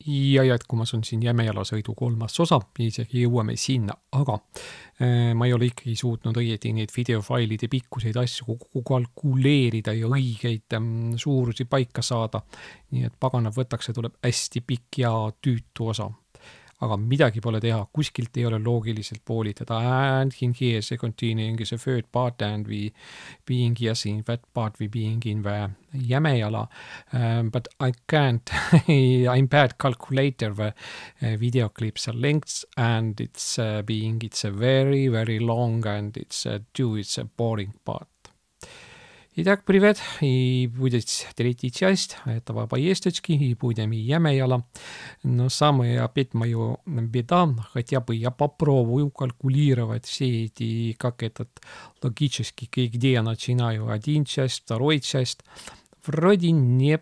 Ja jätkumas on siin Jämejalasõidu 3. osa, isegi jõuame sinna, aga ma ei ole ikkagi suutnud õieti neid videofailide pikkuseid asju kogu kalkuleerida ja õigeid suurusi paika saada. Nii et pagana võtaks, see tuleb hästi pikk ja tüütu osa. Aga midagi pole teha, kuskilt ei ole loogiliselt poolitada. And in here is continuing is a third part and we being yes in that part we being in the Jämejala. But I can't, I'm bad calculator the video clips are lengths and it's a very, very long and it's a boring part. Итак, привет, и будет третья часть этого поездочки, и будем и Jämejala. Но самая опять моя беда, хотя бы я попробую калькулировать все эти, как этот логически, где я начинаю один часть, второй часть. Вроде не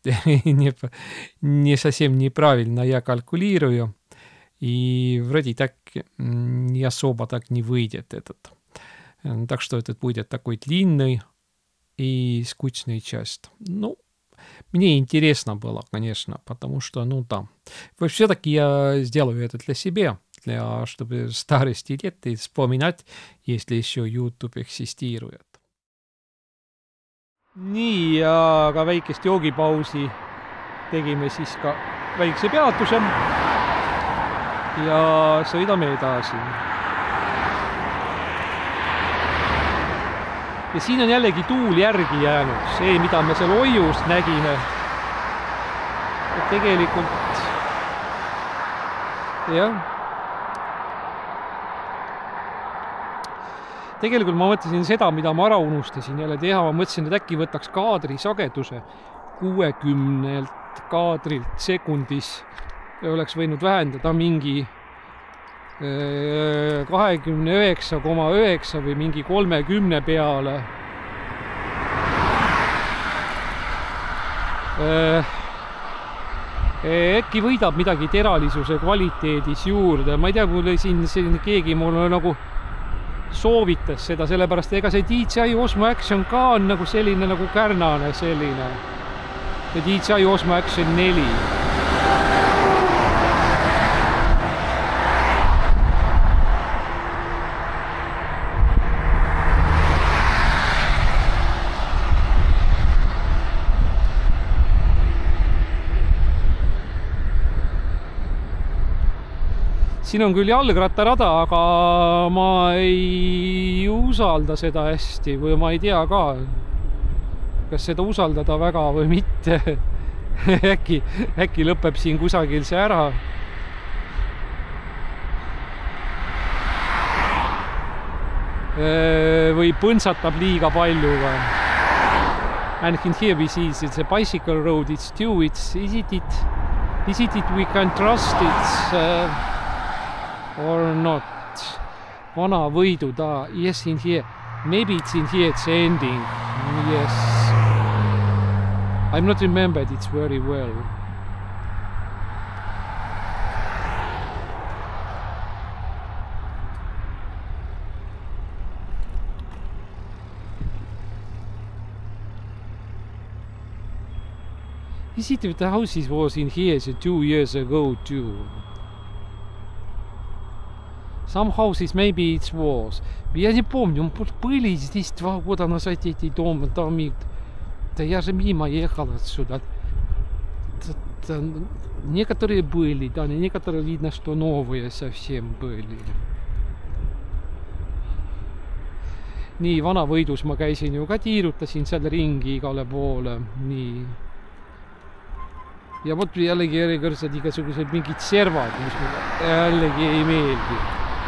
совсем неправильно я калькулирую, и вроде так не особо так не выйдет этот. Так что этот будет такой длинный и скучная часть. Ну, мне интересно было, конечно, потому что, ну, да. Все-таки я сделаю это для себя, чтобы старости лет и вспоминать, если еще YouTube эксистирует. Nii, aga väikest joogipausi tegime siis ka väikse peatuse ja sõidame edasi. Ja siin on jällegi tuul järgi jäänud, see, mida me seal Oiust nägime. Et tegelikult, jah. Tegelikult ma mõtlesin seda, mida ma ära unustasin jälle teha. Ma mõtlesin, et äkki võtaks kaadri sageduse 60 kaadrilt sekundis ja oleks võinud vähendada mingi 29,9 või mingi 30 peale. Äkki võidab midagi teralisuse kvaliteedis juurde. Ma ei tea, mulle siin keegi mulle nagu soovitas seda, sellepärast ega see DJI Osmo Action ka on nagu selline nagu kärnane selline. Ja DJI Osmo Action 4. Siin on küll jalgrattarada, aga ma ei usalda seda hästi või ma ei tea ka, kas seda usaldada väga või mitte. Äkki lõpeb siin kusagil see ära. Või põntsatab liiga palju. And here we see it's a bicycle road, it's due, is it we can trust it? Or not. Vana võidu ta. Yes, in here. Maybe it's in here, it's ending. Yes. I'm not remembered it very well. Is it if the houses was in here 2 years ago too? Some houses maybe it was. Я не помню, были здесь 2 года назад эти дома. Да я же мимо ехал отсюда. Некоторые были, да, некоторые видно, что новые совсем были. Nii, vana võidus ma käisin ju ka tiirutasin seal ringi igale poole. Nii. Ja vot jällegi järjekõrdsed igasugused mingid servad, mis mulle jällegi ei meeldi.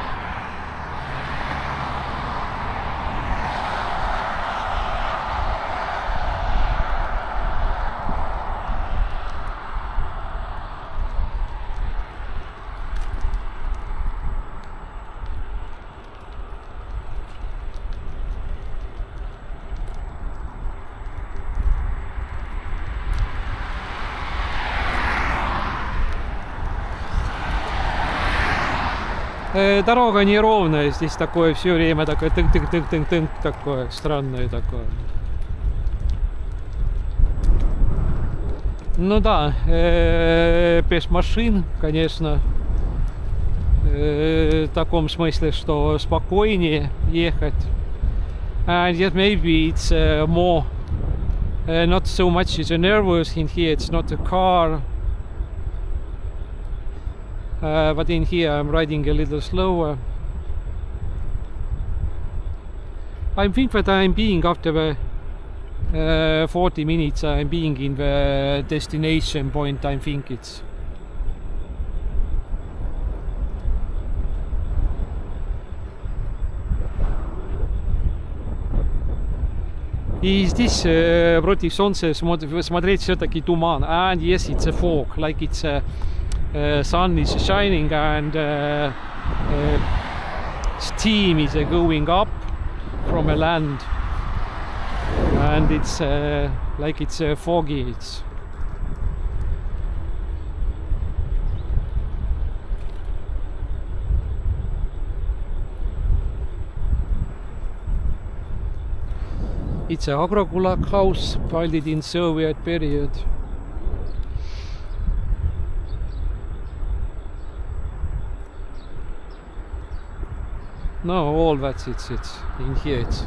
Дорога неровная, здесь такое все время такое тынк-тынк-тынк-тынк, такое странное такое. Ну да, без машин, конечно, в таком смысле, что спокойнее ехать. And yet maybe it's more, not so much it's nervous in here, it's not a car. But in here I'm riding a little slower. I think that I'm being after 40 minutes I'm being in the destination point, I think it's. И здесь против солнца смотреть все-таки туман. And yes, it's a fog, like it's sun is shining and steam is going up from a land. And it's like it's foggy. It's an agrokulak house built in Soviet period. No, all that's it's in here. It's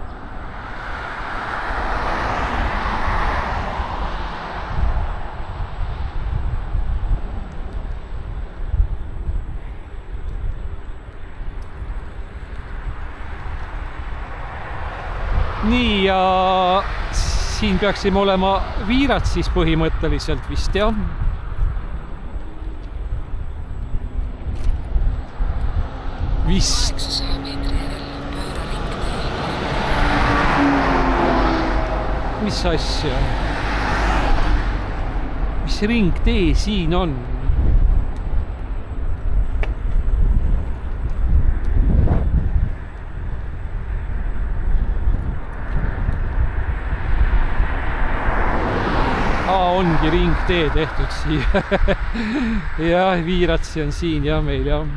nii, ja siin peaksime olema Viiratsis põhimõtteliselt vist, jah. Vist. Mis asja? Mis ringtee siin on? Ongi ringtee tehtud siia. Ja Viiratsi on siin ja meil, jah.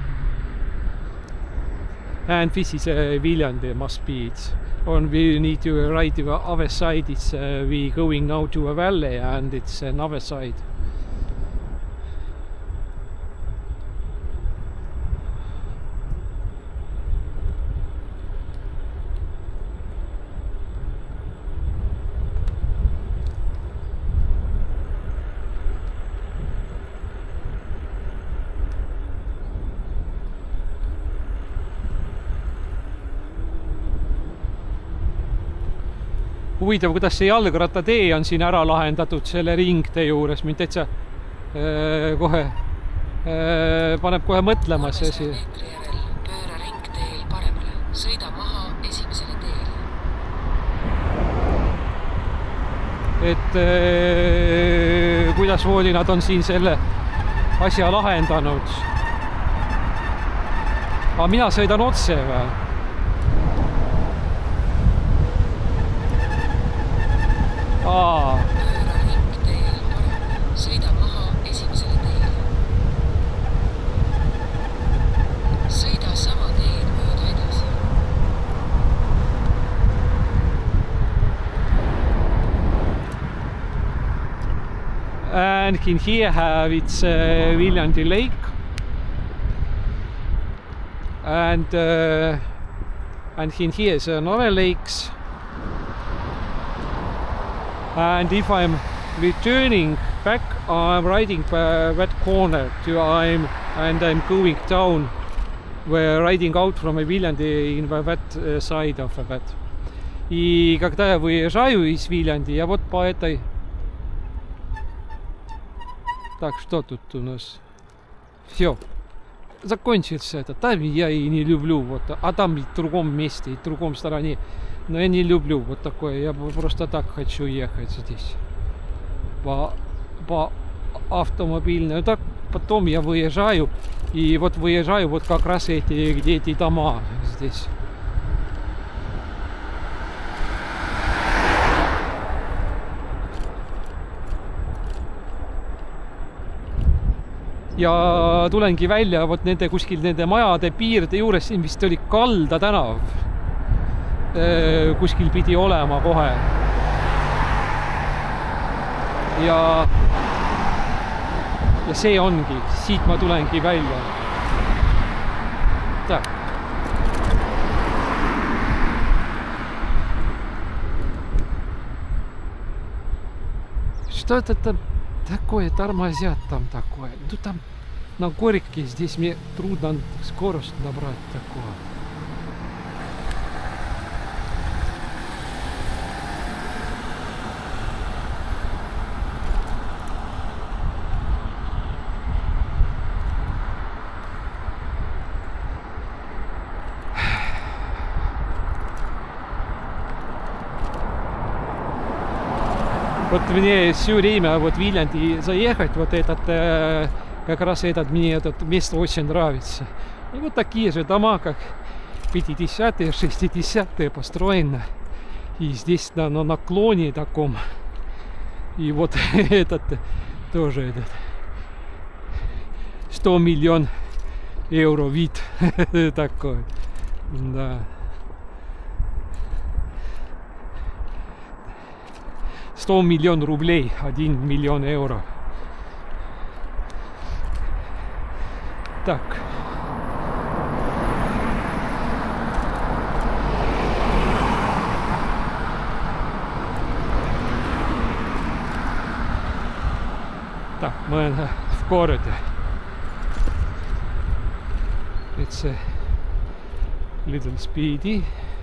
And this is Viljandi, must be it. We need to ride to the other side. It's we going now to a valley and it's another side. Huvitav, kuidas see jalgrattatee on siin ära lahendatud selle ringtee juures. Mind täitsa kohe paneb kohe mõtlema see asi. Pööra ringteel paremale. Sõida maha esimesele teele. Et kuidas voodi nad on siin selle asja lahendanud. Aga mina sõidan otse või? Pööra ringteel paremale. Sõida maha esimesele teele. Sõida sama teed mööda edasi. And in here have it's Viljandi Lake. And in here is another lakes. And if I'm returning back, I'm riding that corner and I'm going down. We're riding out from Viljandi in that side of that. И когда я выезжаю из Виленди, я вот по этой... Так, что тут у нас? Все. Закончился это. Там я и не люблю. Вот, а там в другом месте, в другом стороне. Но я не люблю вот такое. Я просто так хочу ехать здесь. По автомобильной. Так потом я выезжаю. И вот выезжаю вот как раз где эти дома здесь. Ja tulengi välja vot nende kuskil nende majade piirde juures, siin vist oli Kalda tänav. Kuskil pidi olema kohe. Ja ja see ongi, siit ma tulengi välja. Так. Что это там такое, тормозят там такое? Ну там на горке здесь мне трудно скорость набрать такого. Вот мне все время вот в Виленди заехать, вот этот, как раз этот, мне это место очень нравится. И вот такие же дома, как 50-е, 60-е построены. И здесь на наклоне таком. И вот этот тоже этот 100 миллион евро вид такой. Да. 100 миллион рублей, 1 миллион евро. Так. Так, мы в городе. It's a little speedy.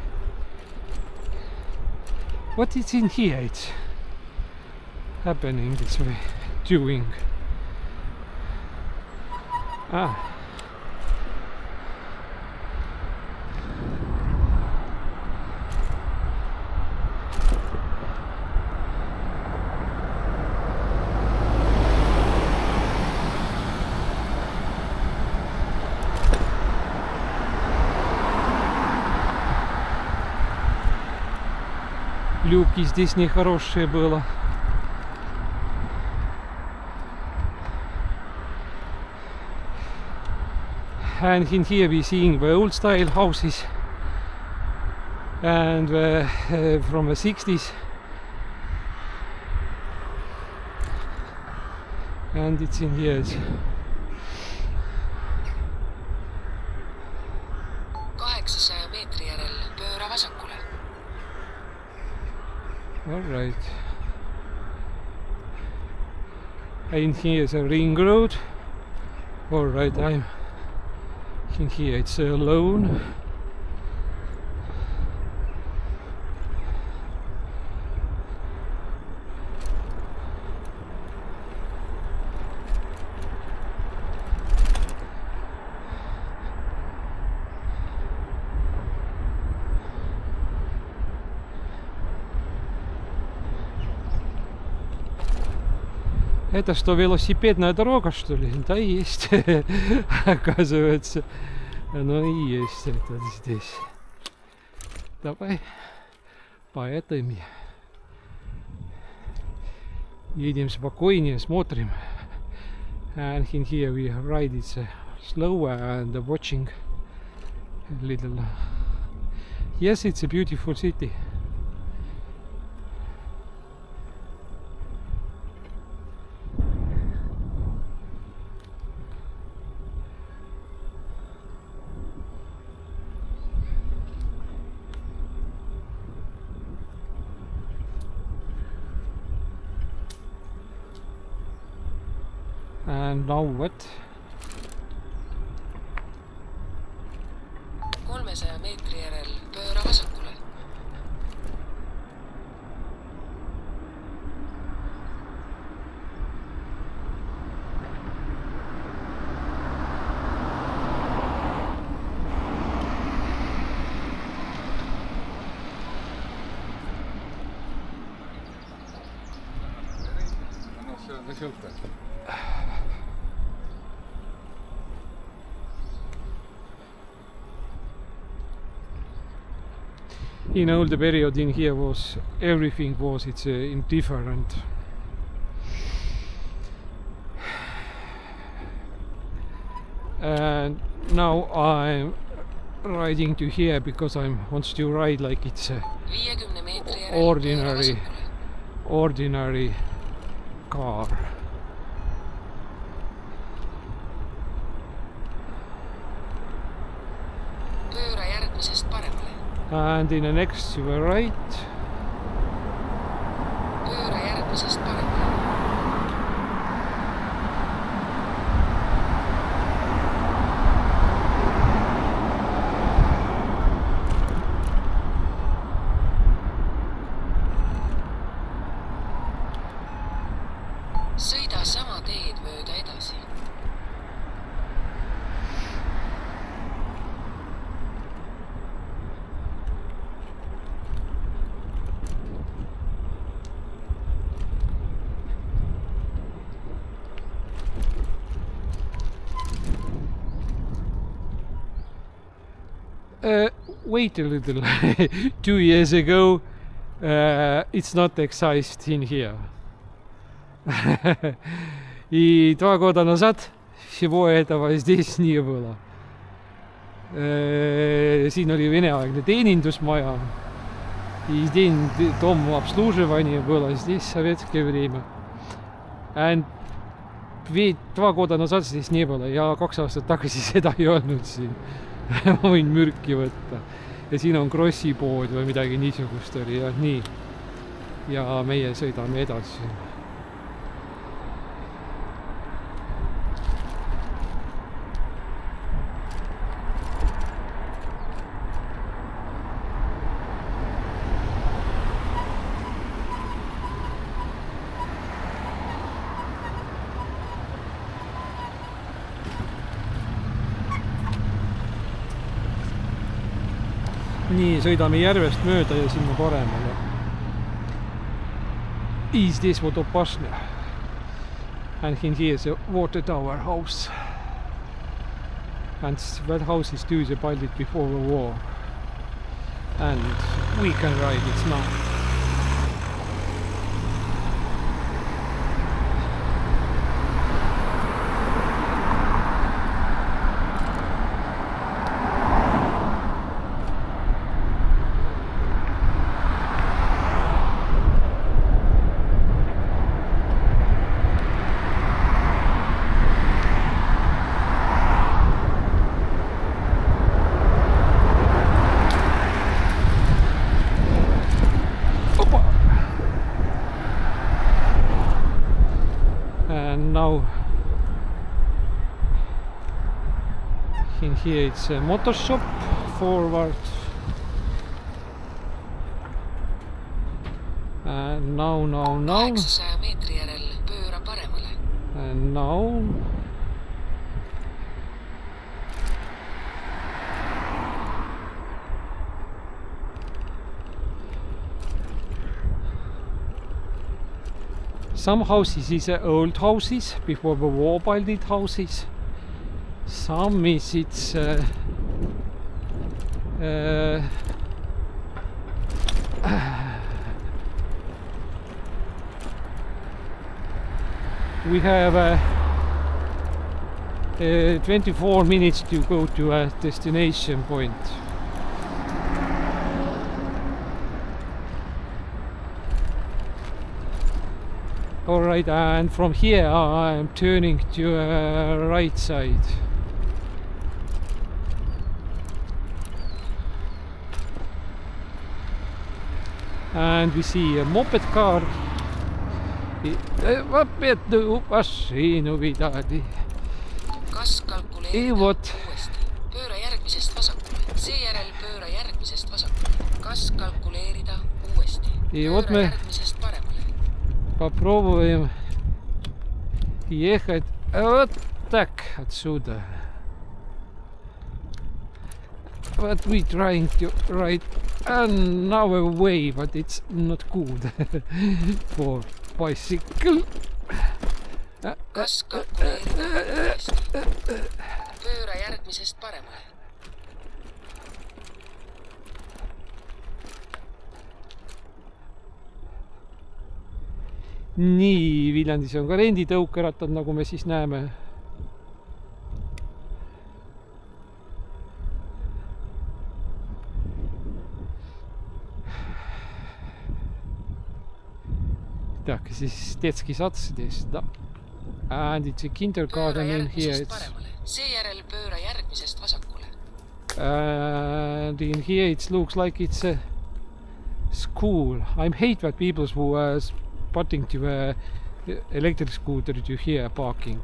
What is in here? It's happening this way, doing. Ah. Люки здесь нехорошие было. And in here we're seeing the old style houses and from the 60s, and it's in here. 800 meetri järel pööra vasakule. All right. And here's a ring road. All right, I'm in here. It's alone. Это что, велосипедная дорога, что ли? Да, есть. Оказывается, оно и есть это здесь. Давай по этой едем спокойнее, смотрим. And in here we ride it slower and watching a little. Yes, it's a beautiful city. And now what? 300 meetri järel pööra vasakule. In older period in here was everything was indifferent. And now I'm riding to here because I want to ride like it's a ordinary car. And in the next to the right. Pööra järgmisest paremale. Sõida sama teed mööda edasi. Wait a little. 2 years ago, it's not excised in here. И 2 года назад всего этого здесь не было. Siin oli veneaegne teenindusmaja. И день дом обслуживания было здесь в советское время. And 2 года назад здесь не было. Ja 2 aastat tagasi seda ei olnud siin. Ma võin mürki võtta. Ja siin on Krossi pood või midagi niisugust oli ja nii. Ja meie sõidame edasi. Nii, sõidame järvest mööda ja sinna paremale. И здесь вот опасно. And here is a water tower house. And that house is to the built before the war. And we can ride it now. Now in here it's a motor shop forward, and now 800 meetri järel pööra paremale. And now some houses is old houses before the war built houses. Some is it's we have 24 minutes to go to a destination point. Alright, and from here I'm turning to right side. And we see a moped car. Kas kalkuleerida uuesti. Pööra järgmisest vasakule. Seejärel pööra järgmisest vasakule. Kas kalkuleerida uuesti. Pööra järgmisest paremale. Попробуем ехать вот так отсюда. But we trying to ride another way, but it's not good for bicycle. Kas kalkuleerida uuesti. Pööra järgmisest paremale. Nii, Viljandis on ka renditõukeratad, nagu me siis näeme. Так, siis детский сад здесь, да. And it's a kindergarten in here. Seejärel pööra järgmisest vasakule. And in here it looks like it's a school. I hate that people who are spotting to a electric scooter to here parking.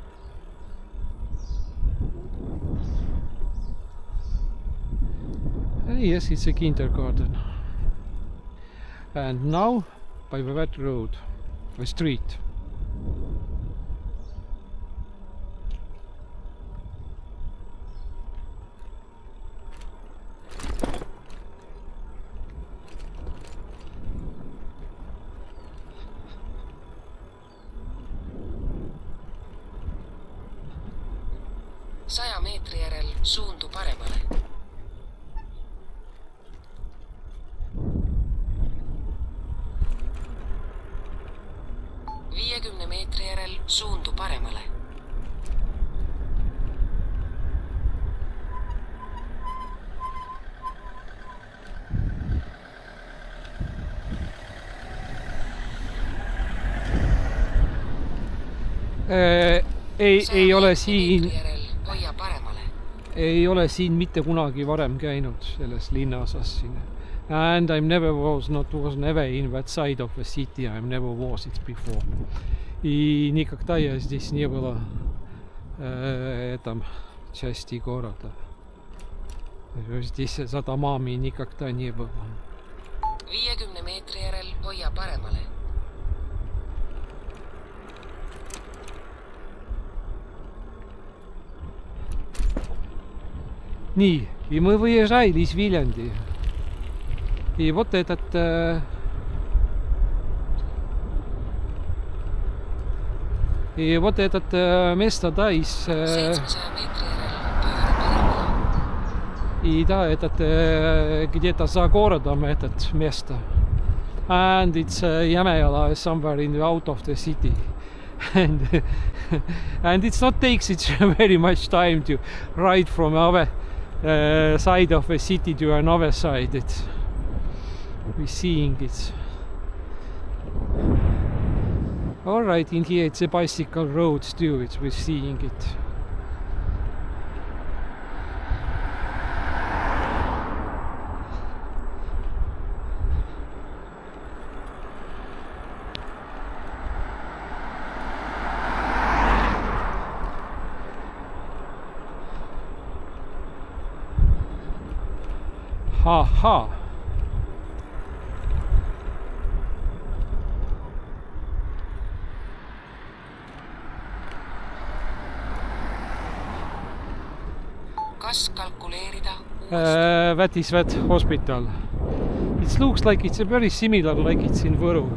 Yes, it's a kindergarten. And now by the wet road, the street. Saja meetri järel suundu paremale. Meetri järel suundu paremale. Ei ole siin hoia paremale. Ei ole siin mitte kunagi varem käinud selles linnaosas siin. And I never was never in that side of the city. I never was it before. И никогда я здесь не было этом части города. Здесь за домами никогда не было. 50 meetri järel hoia paremale. Nii, и мы выезжали из Виленди. И вот этот и вот этот место, да, из и да, этот где-то за городом этот место. And it's Jämejala somewhere in the out of the city. And it's not takes it very much time to ride from our side of the city to another side. It's we're seeing it. All right, in here it's a bicycle road too. We're seeing it. Ha ha. Kas kalkuleerida that is that hospital. It looks like it's a very similar like it's in Võru.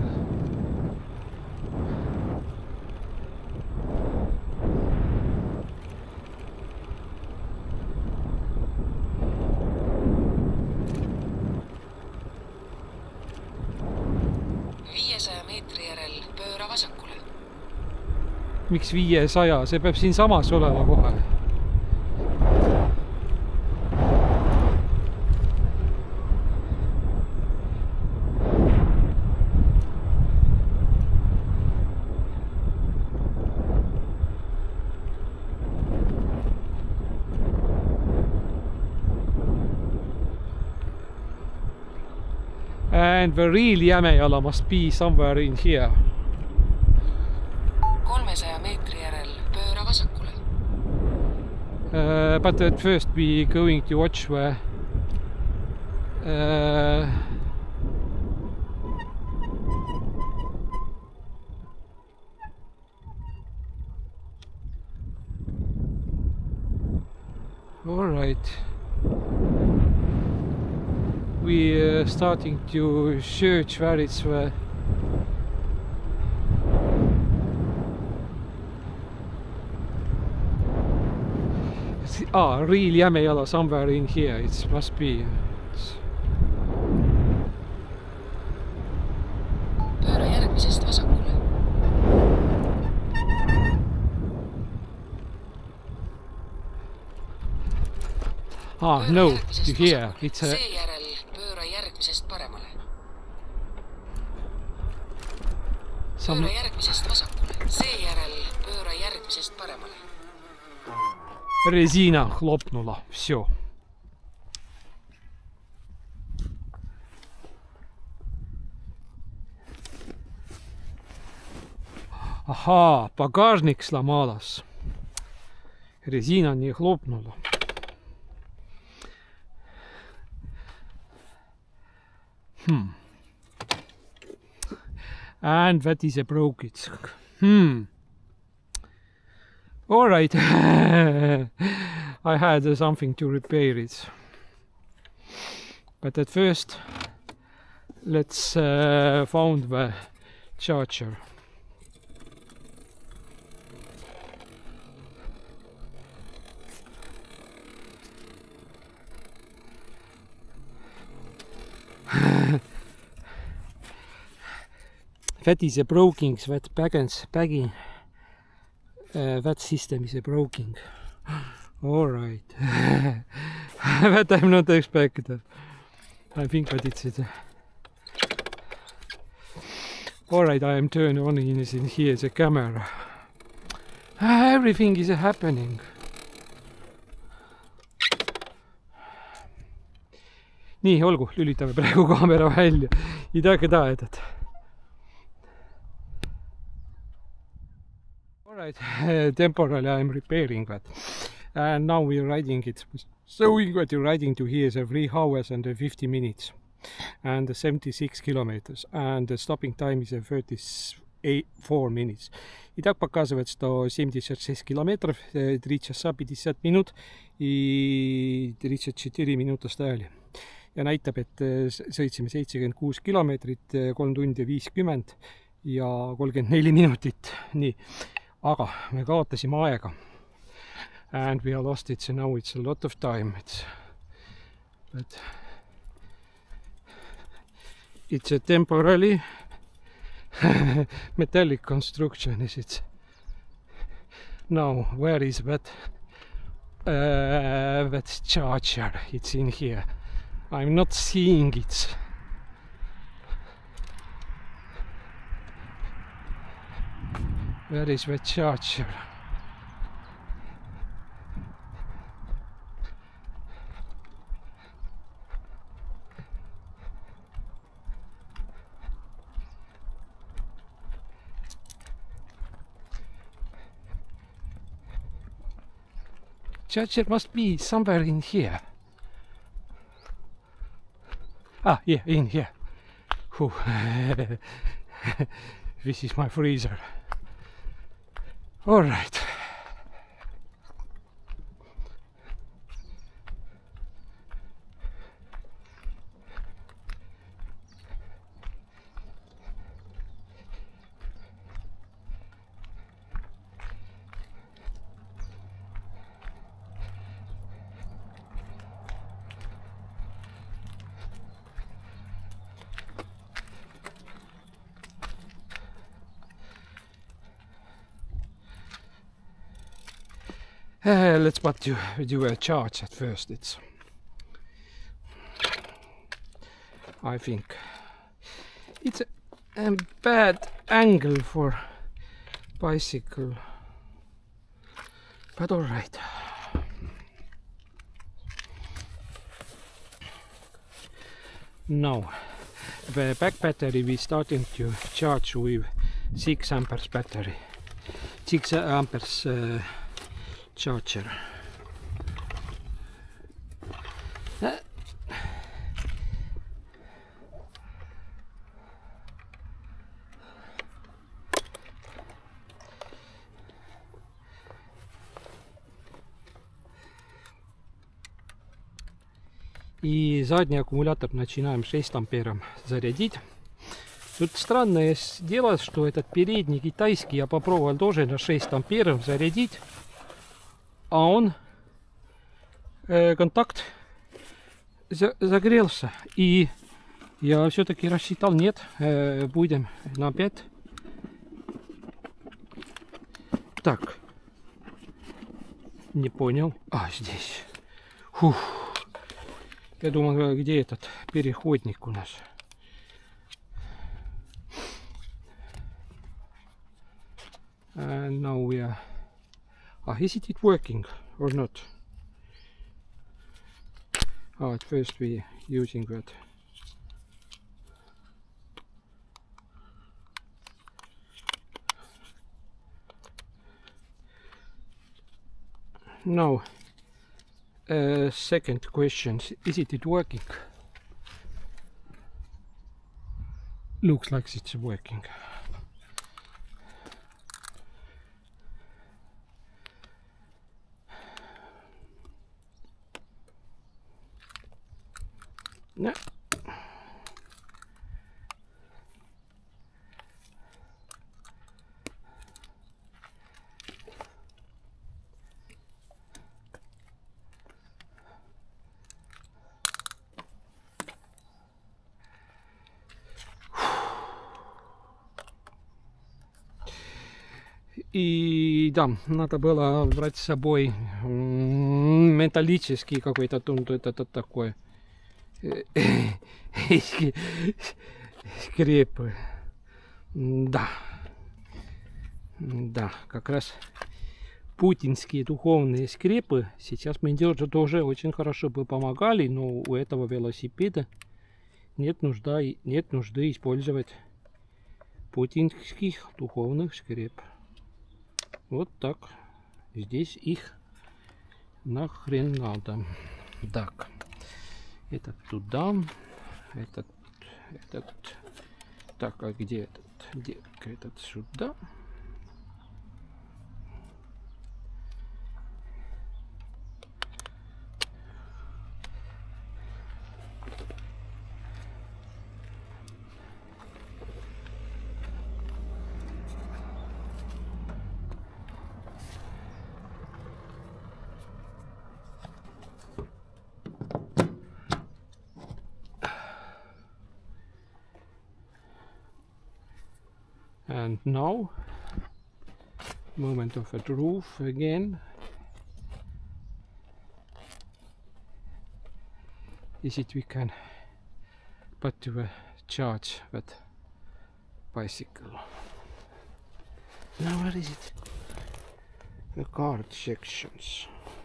Miks 500? See peab siin samas olema kohe. And the real Jämejala must be somewhere in here. 300 meetri järel pööra vasakule. But at first we going to watch where all right. We starting to search where it's where. Real Jämejala somewhere in here. It must be. Pööra järgmisest vasakule. No, to here. It's a. Seejärel pööra järgmisest paremale. Pööra järgmisest vasakule. Seejärel pööra järgmisest paremale. Резина хлопнула. Все. Ahaa, багажник сломалась. Резина не хлопнула. And that is a broke it. All right. I had something to repair it. But at first, let's found the charger. That is a broken, that bagging, that system is a broken. Alright. That I'm not expecting. I think that it's it. Alright, I am turned on in here the camera. Everything is happening. Nii, olgu, lülitame praegu kaamera välja. Ei tea, keda edad. Alright, temporarily I'm repairing that. And now we're riding it. Showing what you're riding to here is 3 hours and 50 minutes. And 76 kilometers. And the stopping time is 34 minutes. И так показывает, что 76 километров, 3 часа 50 минут и 34 минуты стояли. Ja näitab, et sõitsime 76 kilomeetrit, 3 tundi 50 ja 34 minutit. Nii. Aga me kaotasime aega. And we lost it, so now it's a lot of time. But it's a temporary metallic construction, is it? Now, where is that charger? It's in here. I'm not seeing it. Where is the charger? Charger must be somewhere in here. Ah, yeah, in here. This is my freezer. All right. Let's do a charge at first. I think it's a bad angle for bicycle, but all right. Now the back battery we starting to charge with 6 amperes battery, 6 amperes charger. И задний аккумулятор начинаем 6 ампером зарядить. Тут странное дело, что этот передний китайский я попробовал тоже на 6 амперов зарядить. А он контакт загрелся. И я все-таки рассчитал, нет, будем на 5. Так. Не понял. А, здесь. Фух. Я думал, где этот переходник у нас. And now we are... is it working or not? At first we using that. Now, second question, is it working? Looks like it's working. No. И да, надо было брать с собой металлический какой-то тунт, это такой скрепы. Да, да, как раз путинские духовные скрепы сейчас мне тоже очень хорошо бы помогали, но у этого велосипеда нет нужды использовать путинских духовных скреп. Вот так. Здесь их нахрен надо. Так. Этот туда. Этот. Так, а где этот? Где этот сюда? And now, moment of a truth again. Is it we can put to a charge that bicycle? Now where is it? The card sections.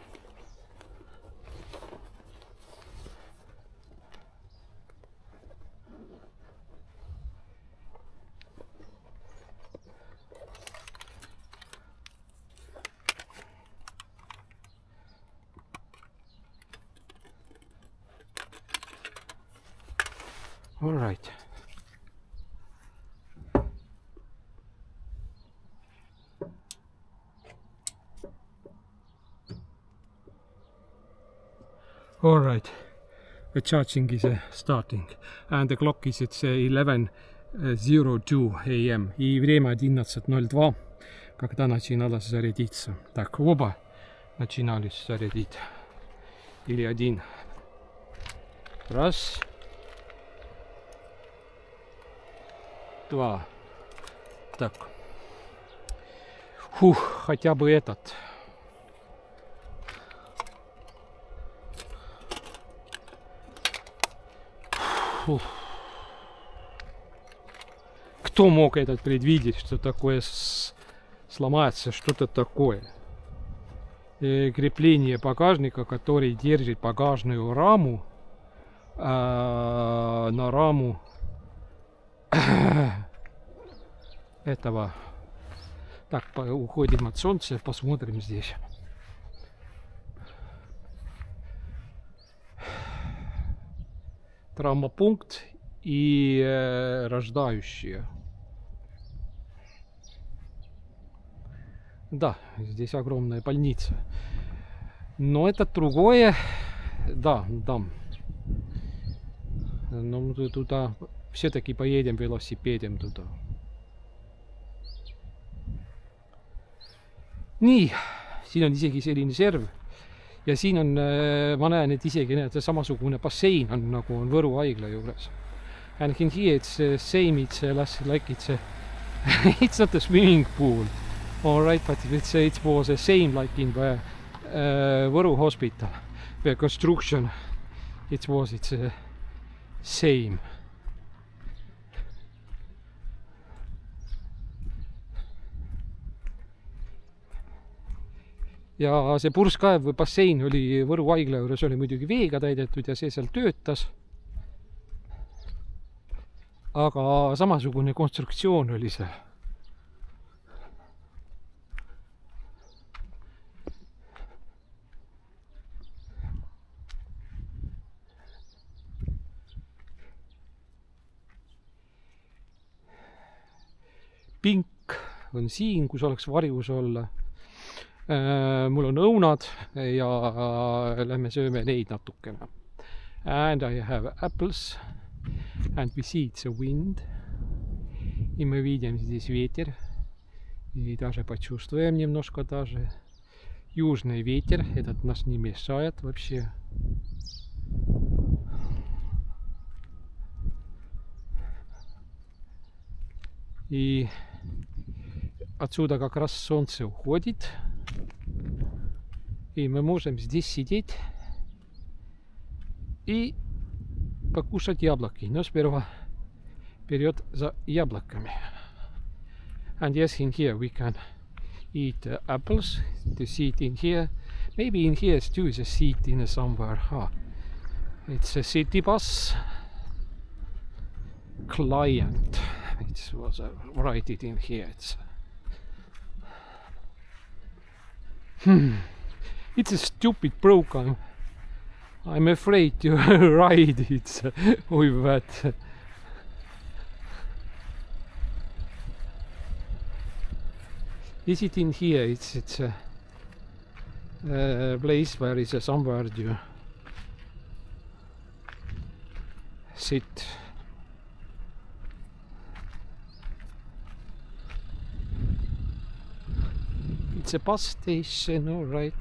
All right. All right. The charging is starting and the clock is it's 11:02 a.m. И время 11:02, когда начиналось зарядиться. Так, оба начинались зарядить. Или один. Раз. Два. Так. Фух, хотя бы этот. Фух. Кто мог этот предвидеть, что такое сломается, что-то такое? Крепление багажника, который держит багажную раму на раму этого. Так, уходим от солнца, посмотрим здесь. Травмопункт и рождающие. Да, здесь огромная больница. Но это другое. Да, да. Но мы туда все-таки поедем велосипедом туда. Nii, siin on isegi selline serv ja siin on, ma näen, et isegi näed, samasugune bassein on nagu on Võru haigla juures. And in here it's same, it's like it's it's not a swimming pool, alright, but it was the same like in the Võru hospital. The construction, it's same. Ja see purskkaev või bassein oli Võru haigla juures, oli muidugi veega täidetud ja see seal töötas. Aga samasugune konstruktsioon oli see. pink on siin, kus oleks varjus olla. Mul on õunad ja lähme sööme neid natukene. And I have apples and we see it's a wind. И мы видим здесь ветер. И даже почувствуем немножко даже южный ветер. Этот нас не мешает вообще. И отсюда как раз солнце уходит. И мы можем здесь сидеть и покушать яблоки. Но сперва вперед за яблоками. And yes, in here we can eat apples. To sit in here. Maybe in here too is a seat in somewhere. It's a city bus. Client. It was write it in here. It's a stupid program. I'm afraid to ride it with that. Is it in here? It's a place where is somewhere to sit. It's a bus station, all right.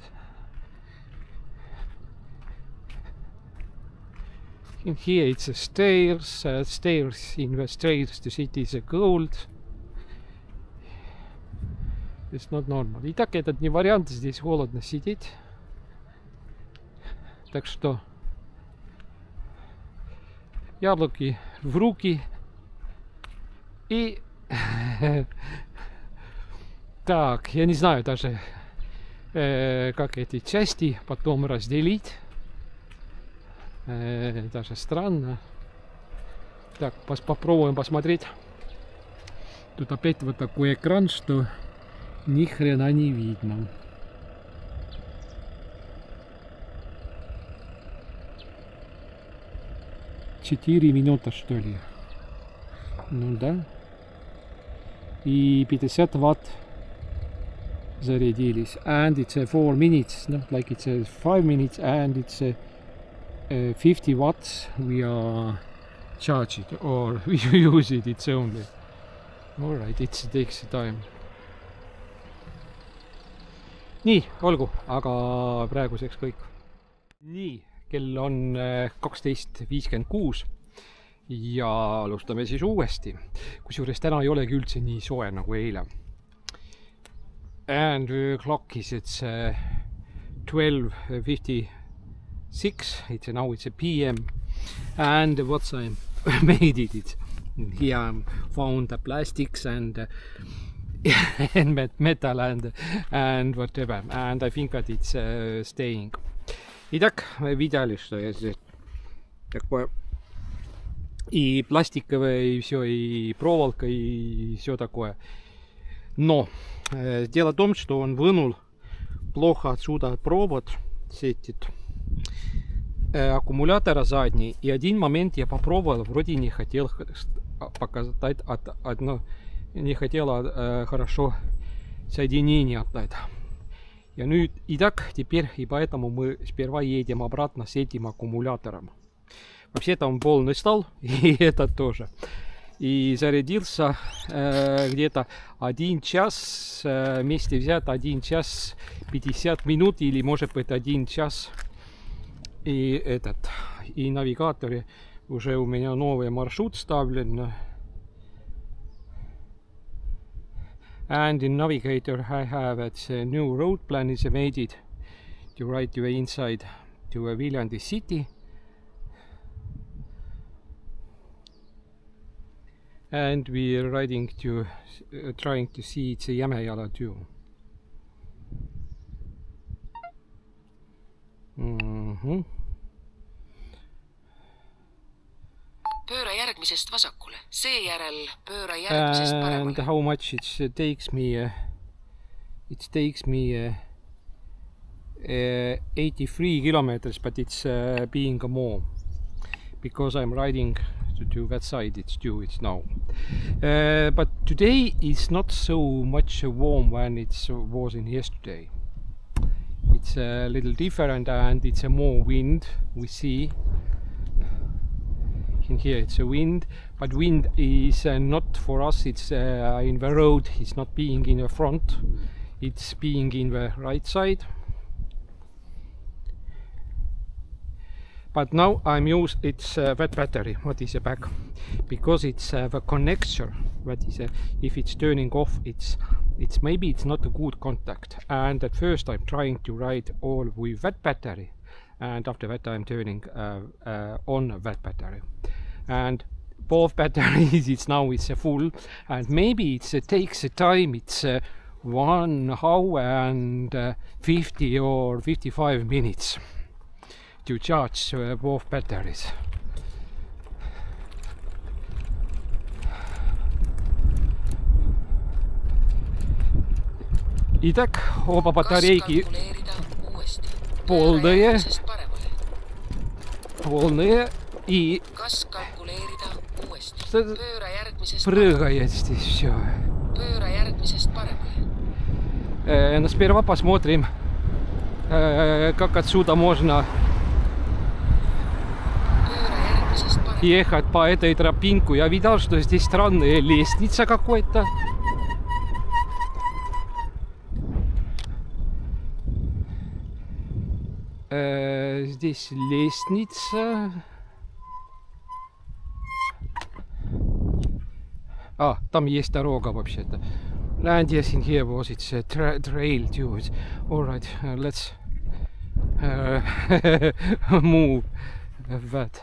In here it's a stairs, stairs in the stairs to city is a gold. It's not normal. Итак, этот не вариант, здесь холодно сидеть. Так что яблоки в руки и так, я не знаю даже как эти части потом разделить. Даже странно. Так, попробуем посмотреть. Тут опять вот такой экран, что ни хрена не видно. Четыре минуты, что ли? Ну да. И 50 ватт зарядились. And it's 4 minutes, not like it's 5 minutes, and it's 50 watts we are charged or we use it, it's only. Alright, it takes time. Nii, olgu, aga praeguseks kõik. Nii, kell on 12:56 ja alustame siis uuesti. Kusjuures täna ei olegi üldse nii soe nagu eile. And the clock is it's 12:56. Now it's a PM. And what I made it. Here I found the plastics and metal and whatever, and I think that it's staying. Итак, видали, что я здесь такое и пластиковое, и все, и проволока, и все такое. Но дело в том, что он вынул плохо отсюда провод, сетит аккумулятора задний, и один момент я попробовал, вроде не хотел показать одно. Не хотела хорошо соединение отдать. Ja nüüd, и так теперь, и поэтому мы сперва едем обратно с этим аккумулятором. Вообще-то он полный стал, и этот тоже. И зарядился где-то 1 час, вместе взят 1 час 50 минут, или может быть 1 час. И и навигаторе уже у меня новый маршрут ставлен. And in Navigator I have a new road plan is made it to ride to inside to a Viljandi city. And we are riding to trying to see it's a Jämejala too. Pööra järgmisest vasakule, seejärel pööra järgmisest paremale. And how much it takes me 83 kilometers, but it's being more because I'm riding to do that side. It's do it now. But today is not so much warm when it was in yesterday. It's a little different and it's a more wind we see. In here it's a wind, but wind is not for us, it's in the road, it's not being in the front, it's being in the right side. But now I'm used, it's that battery, what is the back, because it's the connector, that is if it's turning off, it's maybe it's not a good contact. And at first I'm trying to ride all with that battery, and after that I'm turning on that battery. And both batteries, it's full, and maybe it takes a time, it's 1 hour and 50 or 55 minutes to charge both batteries. Итак, оба батарейки полные и прыгает здесь все. Но сперва посмотрим, как отсюда можно ехать по этой тропинку. Я видел, что здесь странная лестница какой-то. Здесь лестница. А, там есть дорога вообще-то. And yes, in here was it's a trail too. All right, let's move that.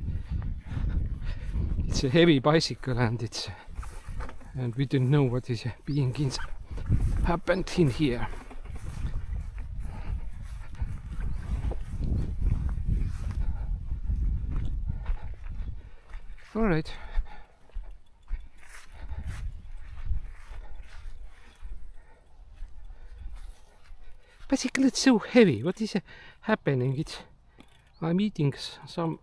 It's a heavy bicycle and we don't know what is being happened in here. All right. Bicycle is so heavy. What is happening? I'm eating some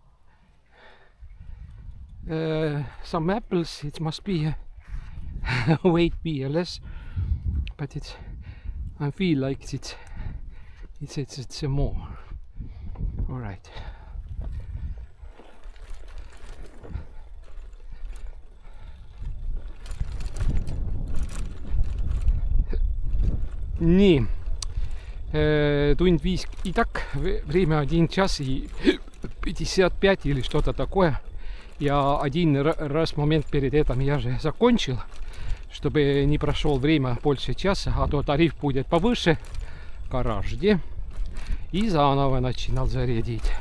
apples. It must be weight be less, but I feel like it's more. All right. Nii, тund 5, итак, время 1 час и 55 или что-то такое. Я один раз момент перед этим я же закончил, чтобы не прошел время больше часа, а то тариф будет повыше, каждый, и заново начинал зарядить.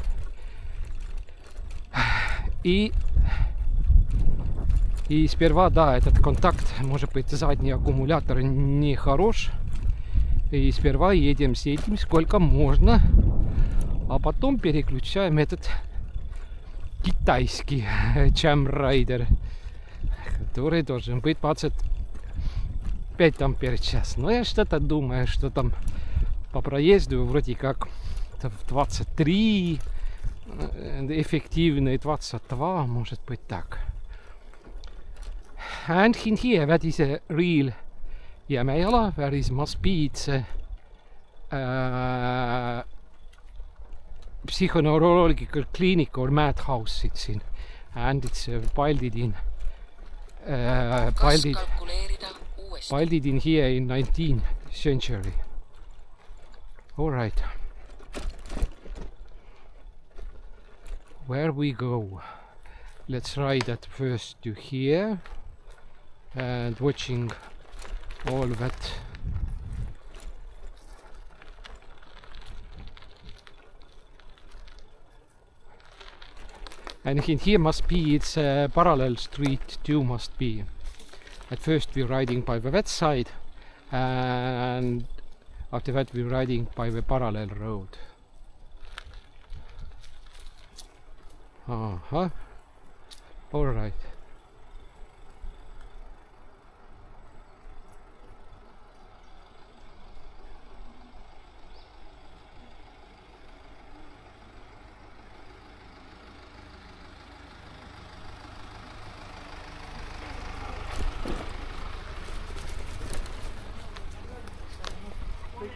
И сперва, да, этот контакт, может быть, задний аккумулятор не хорош. И сперва едем с этим сколько можно, а потом переключаем этот китайский Chamrider, который должен быть 25 ампер в час. Но я что-то думаю, что там по проезду вроде как 23, эффективный 22, может быть так. And in here, that is a real Jämejala, where is must be it's psychoneurological clinic or madhouse it's in, and it's piled in here in 19th century. All right, where we go? Let's ride at first to here and watching all that. And in here must be it's a parallel street too, must be. At first we're riding by the west side, and after that we're riding by the parallel road. All right.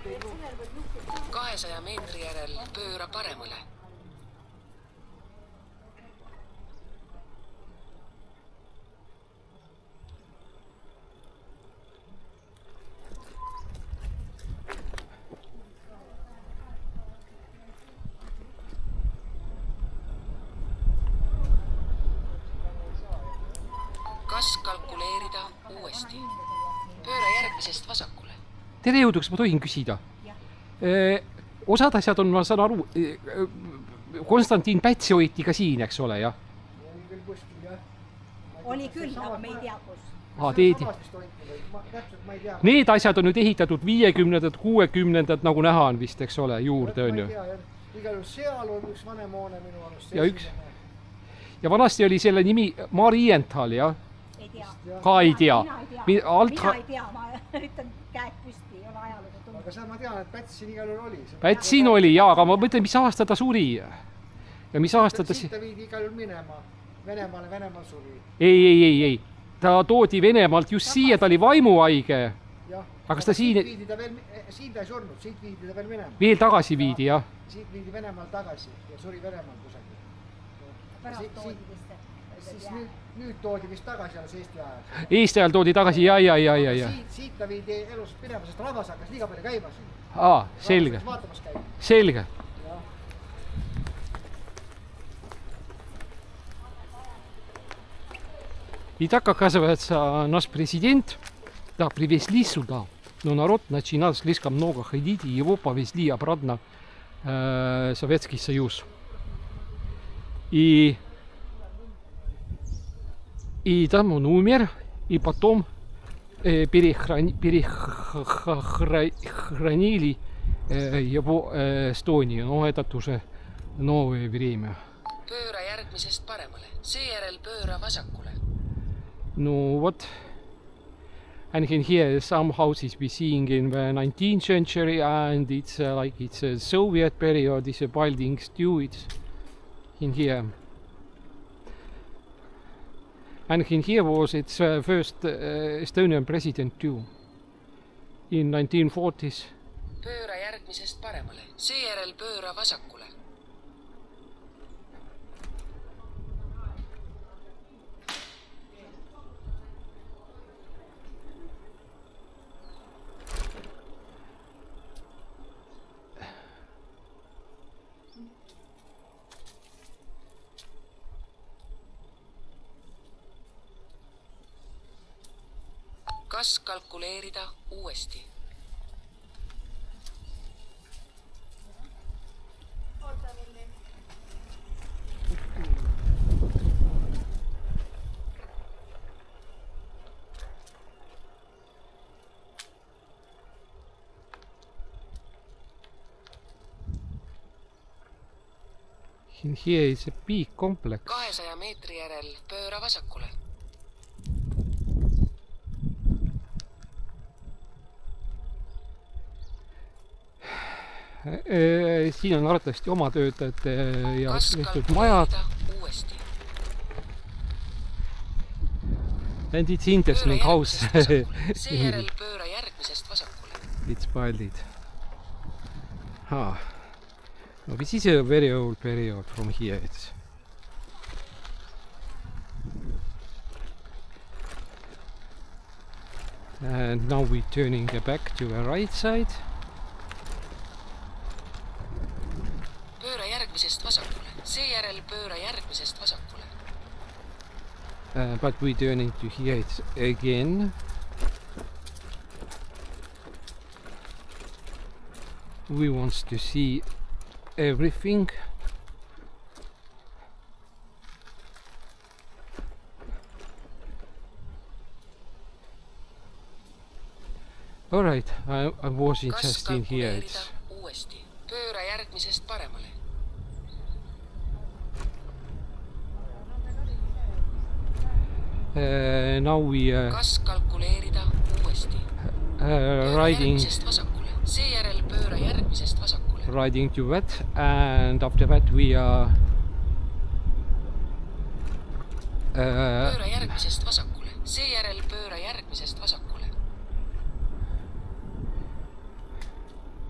200 meetri järel pööra paremale. Kas kalkuleerida uuesti? Pööra järgmisest vasakule. Tere jõudu, kas ma tohin küsida? Osad asjad on, ma saan aru, Konstantin Pätsi hoiti ka siin, eks ole, jah? Oli küll kuskil, jah. Oli küll, aga me ei tea, kus. Need asjad on nüüd ehitatud 50-ndad, 60-ndad, nagu näha on vist, eks ole, juurde on ju. Igal juhul seal on üks vanemoone minu arust. Ja vanasti oli selle nimi Marienthal, jah? Ei tea. Ka ei tea. Mina ei tea, ma ütlen käed püsti, ei ole ajalugu tulnud. Aga seal ma tean, et Päts siin igal juhul oli. Päts siin oli, jaa, aga ma mõtlen, mis aasta ta suri. Ja mis aasta ta... Siit ta viidi igal juhul minema. Venemaal suri. Ei. Ta toodi Venemaalt just siia, ta oli vaimuhaige. Aga kas ta siin... Siin ta ei surnud, siit viidi ta veel minema. Veel tagasi viidi, jah? Siit viidi Venemaal tagasi ja suri Venemaal kusagil. Pärast toodi vist. Siis nüüd toodi vist tagasi alles Eesti ajal. Eesti ajal toodi tagasi, ja. Siit ta viidi elust minema, sest rahvas hakkas liiga palju käima siin. Selge. Vaatamas käima. Selge. Итак, оказывается, наш президент, да, привезли сюда, но народ начинал слишком много ходить, и его повезли обратно в Советский Союз. И там он умер, и потом перехранили его Эстонии. Но это уже новое время. Pööra järgmisest paremale. Seejärel pööra vasakule. No what? And here some houses we seeing in the 19th century, and it's like it's a Soviet period, it's a buildings too, it's in here. And in here was its first Estonian president too, in 1940s. Pööra järgmisest paremale. Seejärel pööra vasakule. Kas kalkuleerida uuesti? Here is a big complex. 200 meetri järel pööra vasakule. Siin on arvatavasti oma töötajate ja tehtud majad. And it's interesting house. Seejärel pööra järgmisest vasakule. It's builded. No, this is a very old period from here. And now we're turning back to the right side. Pööra järgmisest vasakule. Seejärel pööra järgmisest vasakule. But we're turning to here it again. We want to see everything. Alright, I wasn't just in here. Uuesti. Pööra järgmisest paremale. Now we Kas kalkuleerida uuesti? riding Seejärel pööra järgmisest vasakule. Riding to that, and after that we are pööra järgmisest vasakule. Seejärel pööra järgmisest vasakule.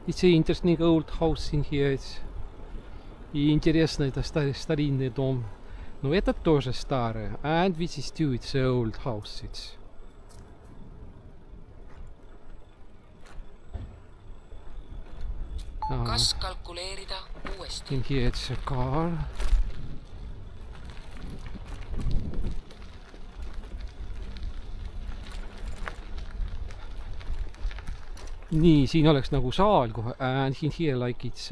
It's an interesting old house in here. И интересно, это старинный дом. Но это тоже старое. And this is too, it's an old house. It's... Kas kalkuleerida uuesti? In here it's a car. Nii, siin oleks nagu saal kohe. And in here like it's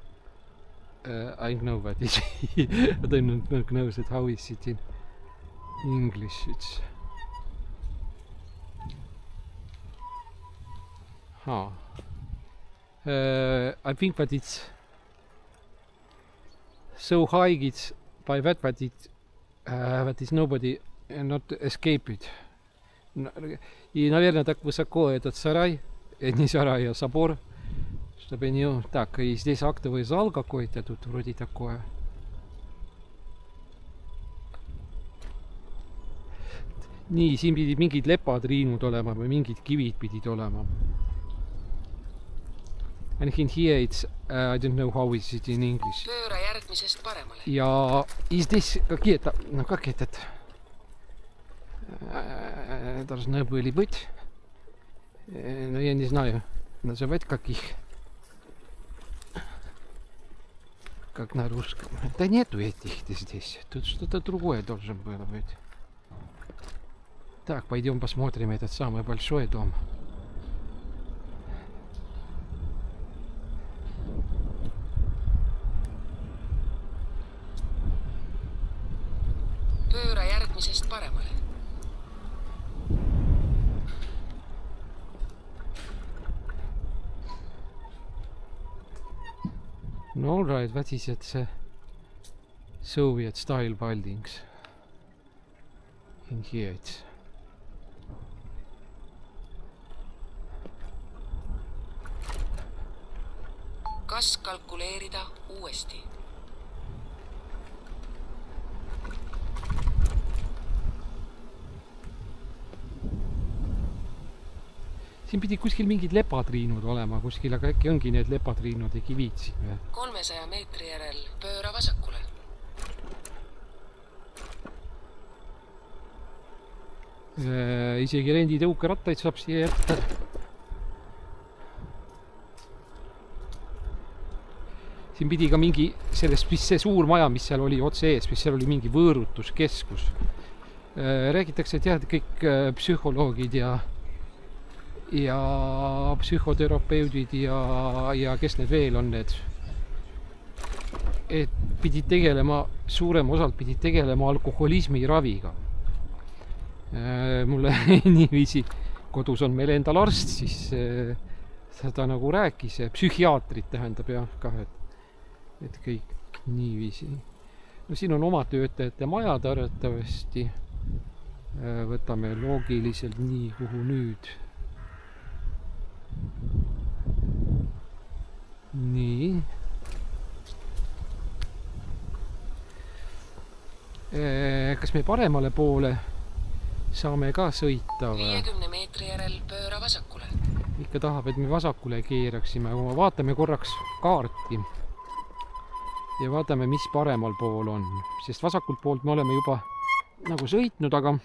I know what it's I don't know that how is it in English. It's I think that it's so high it's by that that is nobody not escape it. И, наверное, так высоко этот сарай, не сарай, а собор, чтобы не... Так, и здесь актовый зал какой-то тут вроде такое. Nii, siin pidid mingid lepatriinud olema või mingid kivid pidid olema. And in here it's, I don't know how is it in English. Pööra järgmisest paremale. Ja и здесь какие-то, ну как этот, должны были быть, но я не знаю, называть каких, как на русском. Да нету этих здесь, тут что-то другое должен было быть. Так, пойдем посмотрим этот самый большой дом. Pööra järgmisest paremale. No all right, what is it? Soviet style buildings. In here it's... Kas kalkuleerida uuesti? Siin pidi kuskil mingid lepatriinud olema kuskil, aga äkki ongi need lepatriinud ja kivid siin või? 300 meetri järel pööra vasakule. Isegi renditõukerattaid saab siia jätta. Siin pidi ka mingi sellest, mis see suur maja, mis seal oli otse ees, mis seal oli mingi võõrutuskeskus. Räägitakse, et jah, kõik psühholoogid ja psühhoterapeudid ja kes need veel on need, et pidid tegelema, suurem osalt pidid tegelema alkoholismi raviga. Mulle niiviisi, kodus on meil endal arst, siis seda nagu rääkis, psühhiaatrid tähendab jah ka, et kõik niiviisi. No siin on oma töötajate maja arvatavasti. Võtame loogiliselt nii, kuhu nüüd. Nii. Kas me paremale poole saame ka sõita või? 50 meetri järel pööra vasakule. Ikka tahab, et me vasakule keeraksime. Kui vaatame korraks kaarti ja vaatame, mis paremal pool on. Sest vasakult poolt me oleme juba nagu sõitnud, aga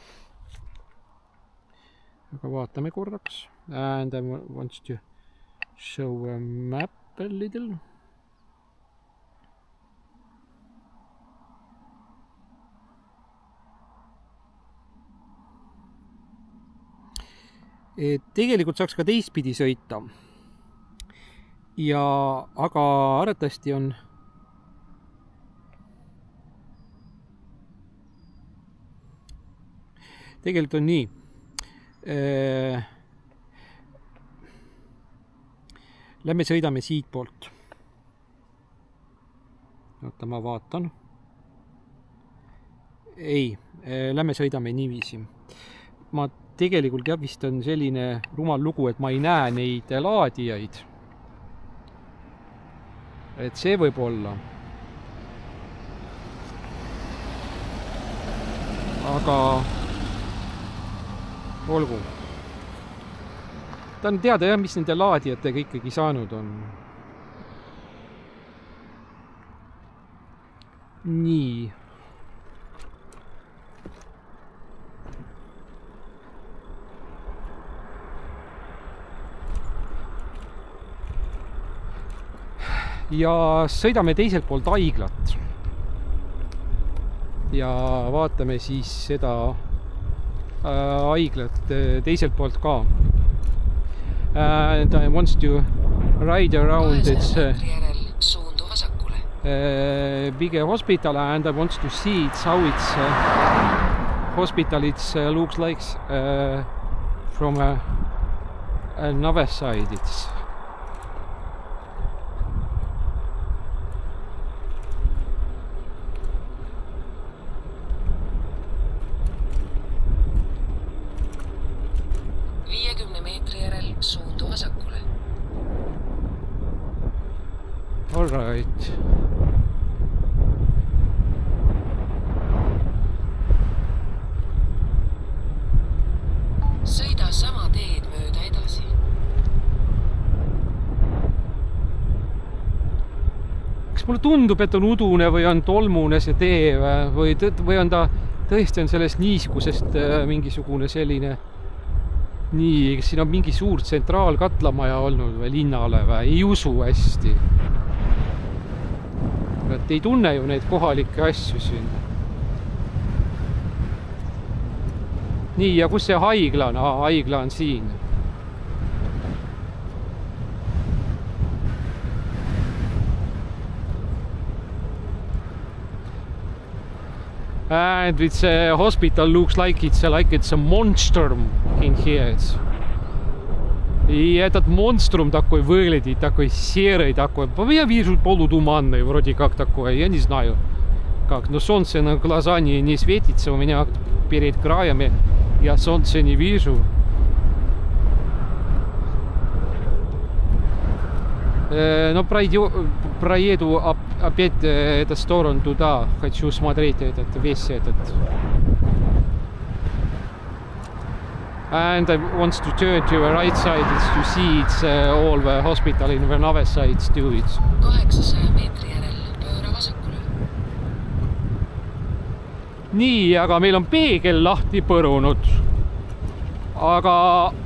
vaatame korraks. And I want to show a map a little. Tegelikult saaks ka teistpidi sõita. Aga arvatavasti on tegelikult on nii. Lähme sõidame siit poolt. Oota, ma vaatan. Ei, lähme sõidame niiviisi. Ma tegelikult jah, vist on selline rumal lugu, et ma ei näe neid laadijaid. Et see võib olla. Aga olgu. ta on teada jah, mis nende laadijatega ikkagi saanud on. Nii. Ja sõidame teiselt poolt haiglat. Ja vaatame siis seda haiglat teiselt poolt ka. And I want to ride around its bigger hospital and I want to see it, how its hospital looks like from another side. It's all right. Sõida sama teed mööda edasi. Kas mulle tundub, et on udune või on tolmune see tee või on ta tõesti on sellest niiskusest mingisugune selline nii, kas siin on mingi suur tsentraalkatlamaja olnud või linnale või? Ei usu hästi. Et ei tunne ju neid kohalikke asju siin. Nii, ja kus see haigla on? Haigla on siin. And it's a hospital looks like it's a monster in here. И этот монструм такой выглядит, такой серый такой. Я вижу полутуманный, вроде как такое, я не знаю как. Но солнце на глаза не светится, у меня перед краями я солнце не вижу. Но проеду опять эту сторону туда. Хочу смотреть весь этот. And I want to turn to the right side to see it's all the hospital in the other sides too. 800 meetri järel pööra vasakule. Nii, aga meil on peegel lahti põrunud. Aga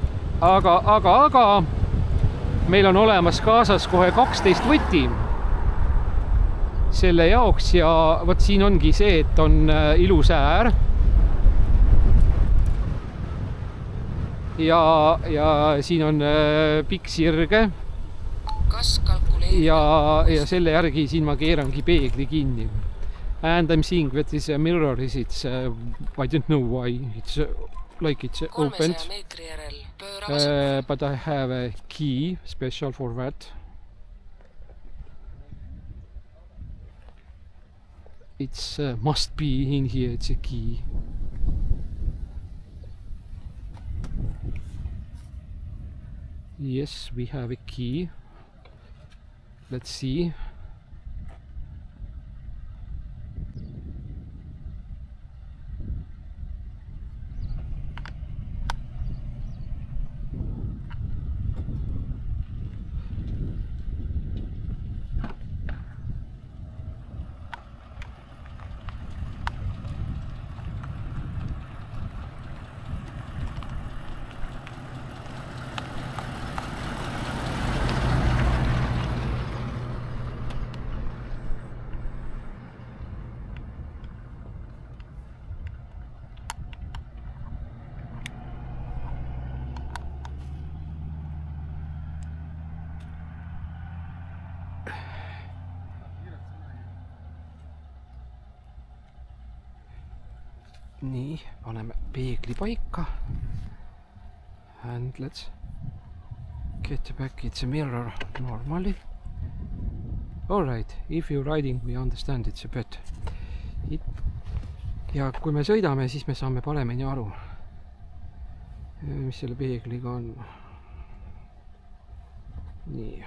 meil on olemas kaasas kohe 12 võti selle jaoks ja võt siin ongi see, et on ilus äär. Ja siin on pikk sirge ja selle järgi siin ma keerangi peegli kinni. And I'm seeing that this mirror is I don't know why it's like it's opened, but I have a key special for that. It's must be in here, it's a key. Yes, we have a key. Let's see. Nii, paneme peegli paika. And let's get back its mirror normally. Alright, if you're riding, we understand it's a bit. Ja kui me sõidame, siis me saame paremini aru, mis selle peegliga on. Nii.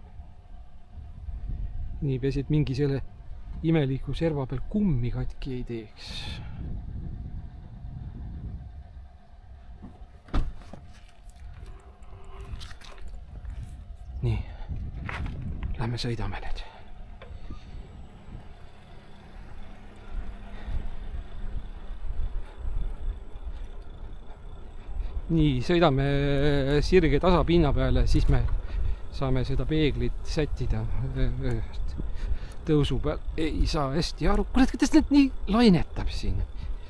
Nii peaasi, et mingi selle imeliku serva peal kummi katki ei teeks. me sõidame nüüd. Nii, sõidame sirge tasapinna peale, siis me saame seda peeglit sättida. Tõusu peal ei saa hästi aru. Kurat, kuidas need nii lainetab siin?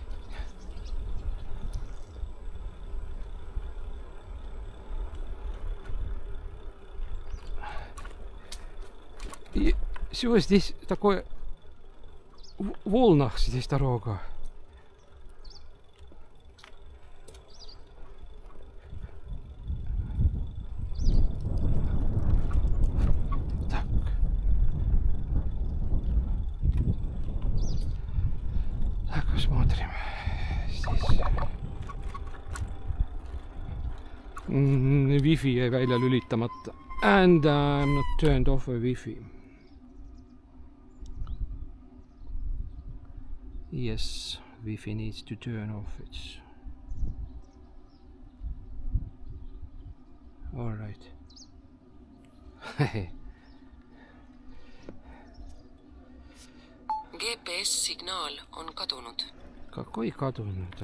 Все здесь такое в волнах здесь дорога. Так. Так, посмотрим. Здесь Wi-Fi jäi välja lülitamata. And I'm not turned off a Wi-Fi. Yes, Wi-Fi needs to turn off its. All right. GPS-signaal on kadunud. Какой kadunud?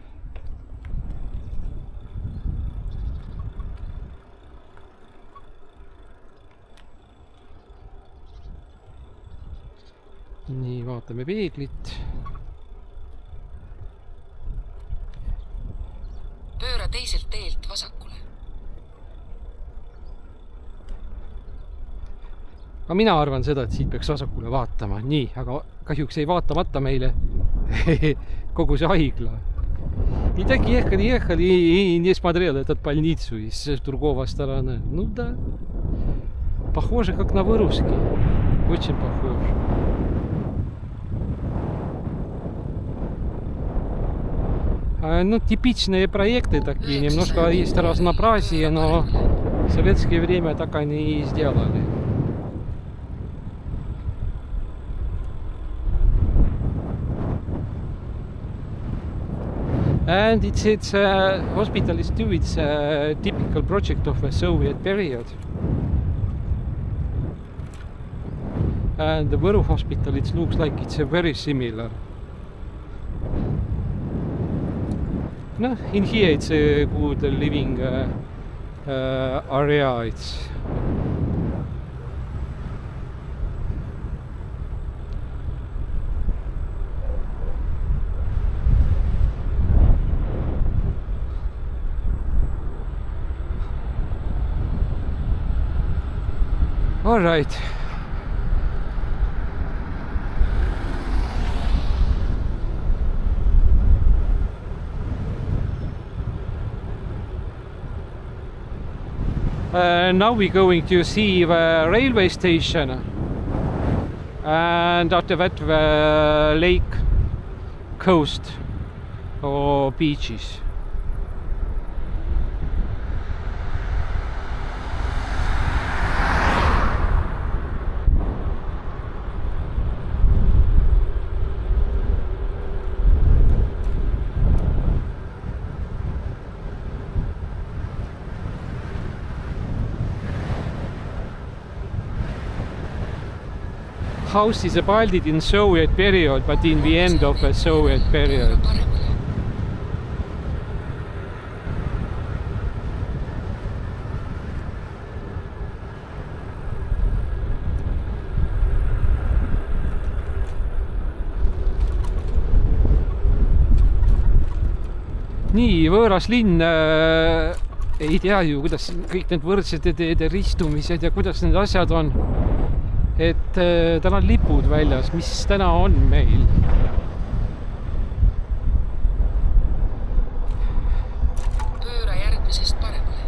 Nii, vaatame peeglit. Pööra teiselt teelt vasakule. Aga mina arvan seda, et siit peaks vasakule vaatama. Nii, aga kahjuks ei vaatamata meile kogu see haigla. И так ехали, и не смотрел этот больницу из другого стороны. Ну да, похоже как на вырусский. Очень похоже. Ну, типичные проекты такие, немножко есть разнообразие, но в советское время так они и сделали. And it's hospitals too, it's a typical project of a Soviet period. And the Võru hospital, it looks like it's very similar. No, in here it's a good living area. It's all right. Now we're going to see the railway station and after that the lake coast or beaches. House is built in Soviet period, but in the end of the Soviet period. Nii, võõras linn, ei tea ju, kuidas kõik need võrdsed teede ristumised ja kuidas need asjad on. Et täna on lipud väljas, mis täna on meil? Pööra järgmisest paremale.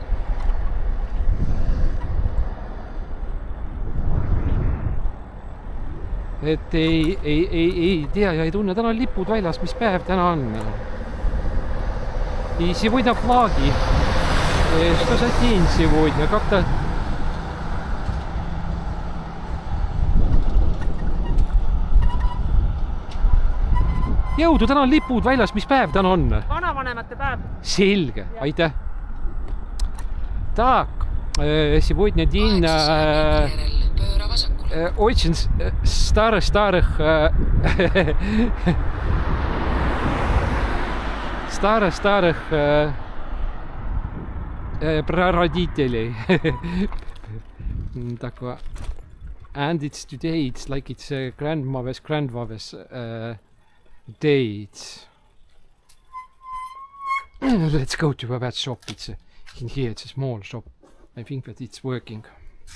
Et ei tea ja ei tunne, täna on lipud väljas, mis päev täna on? И сегодня флаги. Что за день сегодня? Как-то... Jõudu, täna on lipud väljas, mis päev täna on? Vanavanemate päev. Selge, aitäh. Так, сегодня день очень старых прародителей. Такое. And it's today, it's like it's grandmother's day. Let's go to that shop. It's in here, it's a small shop. I think that it's working.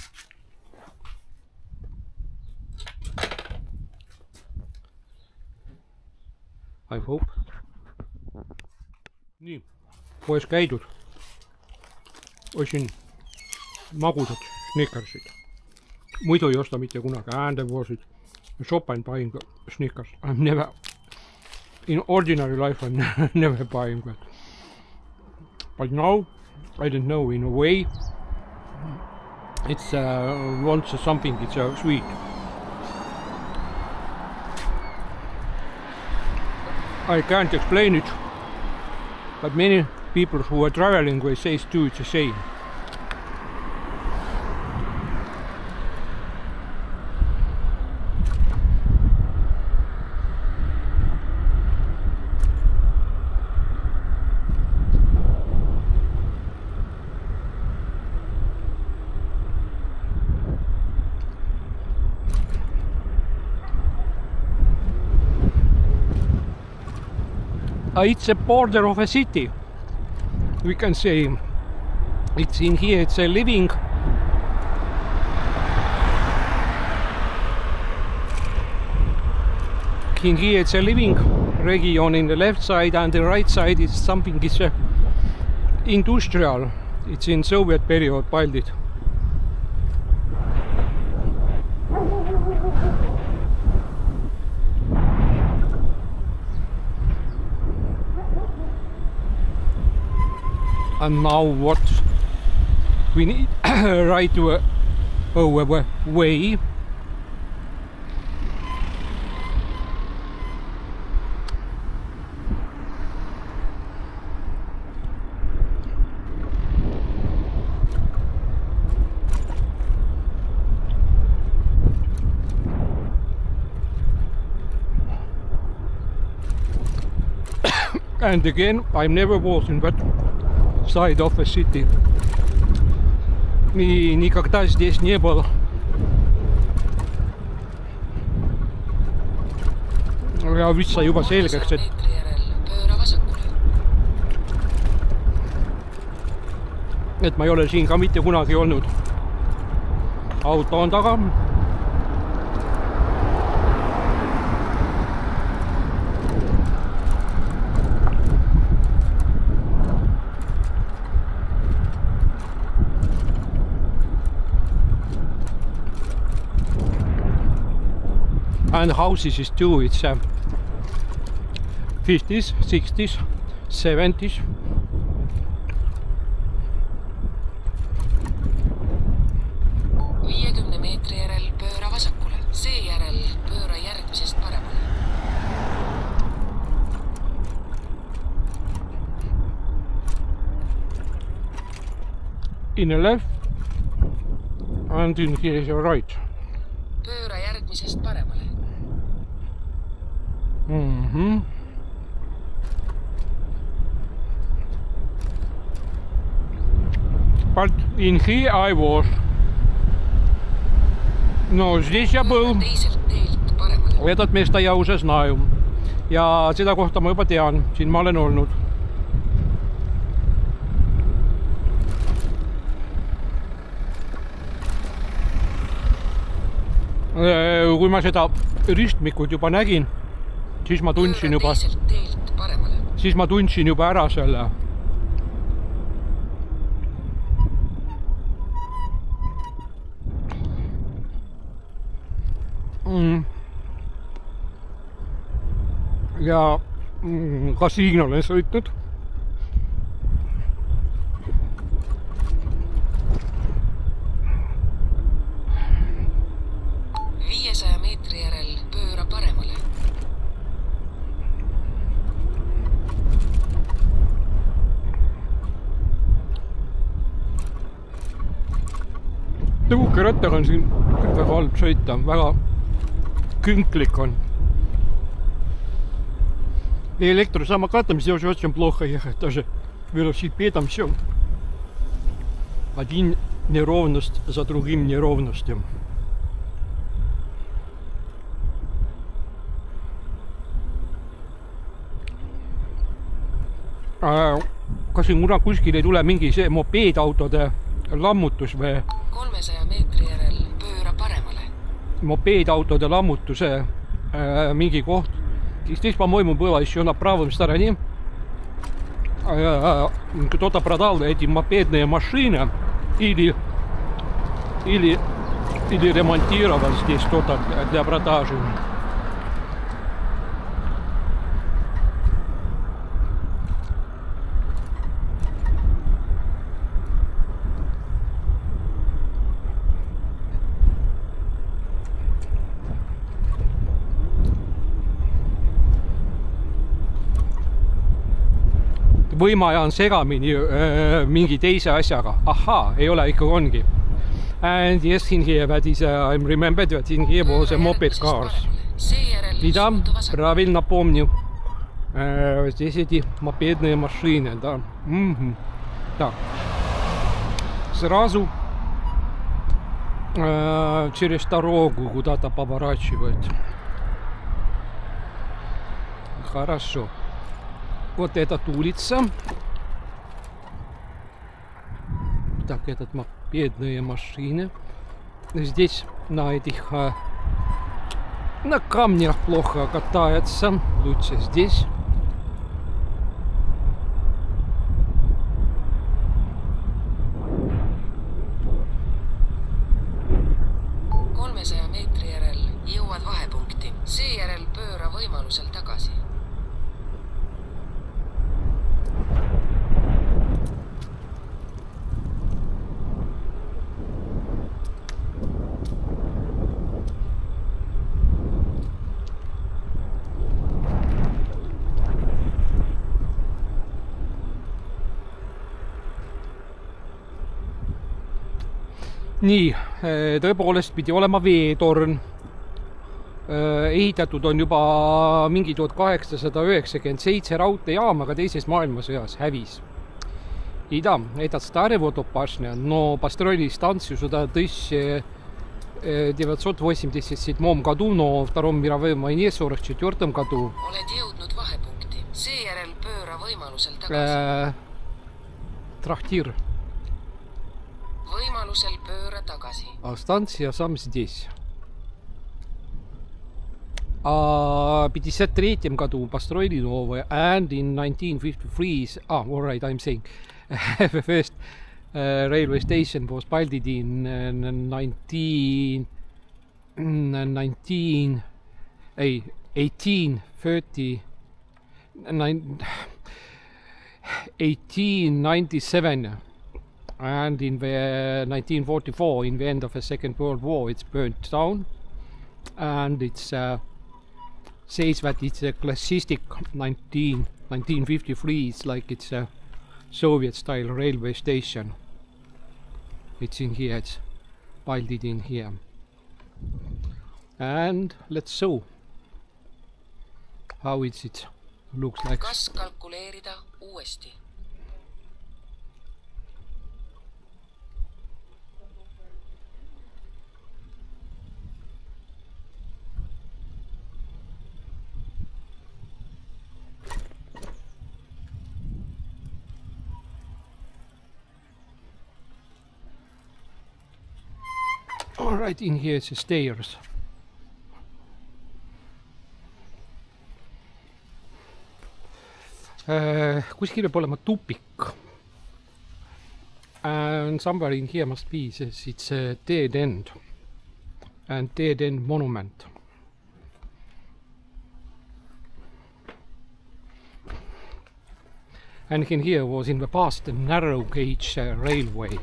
I hope. Nii, poes käidud. Ostsin magusad Snickersid. Muidu ei osta mitte kunagi and there was it. Shop and buying Snickers. I'm never, in ordinary life I'm never buying that. But now, I don't know, in a way, it's wants something, it's sweet. I can't explain it, but many people who are traveling they say too it's the same. It's a border of a city. We can say it's in here, it's a living. In here it's a living region in the left side, and the right side is something, it's industrial. It's in Soviet period built. And now what we need right to a way. And again, I never was in that side of the city. Никогда здесь не был. Ja vist sai juba selgeks, et ma ei ole siin ka mitte kunagi olnud. Auto on taga. And houses is too, it's 50s, 60s, 70s. meetri järel pööra vasakule, seejärel pööra järgmisest paremale. In the left and in here is your right. Pööra järgmisest paremale. But in here I was. No, здесь я был. Этот место я уже знаю. Ja seda kohta ma juba tean. Siin ma olen olnud. Kui ma seda ristmikut juba nägin, siis ma tundsin juba ära selle. Ja ka siin olen sõitnud. Meetri järel pööra paremale. Tõuk. rattaga on siin väga halb sõita, väga künklik on. Электросамокатом здесь очень плохо ехать, даже велосипедом все. Один неровность за другим неровностью. Kas siin kuskil ei tule mingi see mopeedautode lammutus või? 300 meetri järel pööra paremale. Mopeedautode lammutuse mingi koht. Здесь, по-моему, было еще на правом стороне. Кто-то продал эти мопедные машины или ремонтировал здесь что-то для продажи. Või ma ajan segamini mingi teise asjaga. Ahaa, ei ole, ikka ongi. And yes, in here, that is, I remembered that in here was a moped cars. И да, правильно помню. Здесь эти мопедные машины, да. Так. Сразу через дорогу куда-то поворачивать. Хорошо. Вот этот улица. Так, этот мопедные машины. Здесь на этих на камнях плохо катается. Лучше здесь. meetri järel jõuad vahepunkti. Seejärel pööra võimalusel tagasi. Nii, tõepoolest pidi olema veetorn. Ehitatud on juba mingi 1897 raudteejaam, aga teises maailmasõjas hävis. И да, этот старый водопашня, но построили станцию сюда в 1987 году, но в Втором мировой войне в 1944 году. Oled jõudnud vahepunkti. Seejärel pööra võimalusel tagasi. Трактир. Võimalusel pööra tagasi. А станция сам здесь. В 1953 году построили новое. And in 1953, all right, I'm saying, the first railway station was built in 1897. And in the 1944, in the end of the Second World War, it's burnt down. And it says that it's a classic 1953. It's like it's a Soviet-style railway station. It's in here. It's built in here. And let's show how it looks like. Kas kalkuleerida uuesti? All right, in here it's the stairs. Kuskil peab olema tupik. And somewhere in here must be, it's a dead end. And dead end monument. And in here was in the past a narrow gauge railway.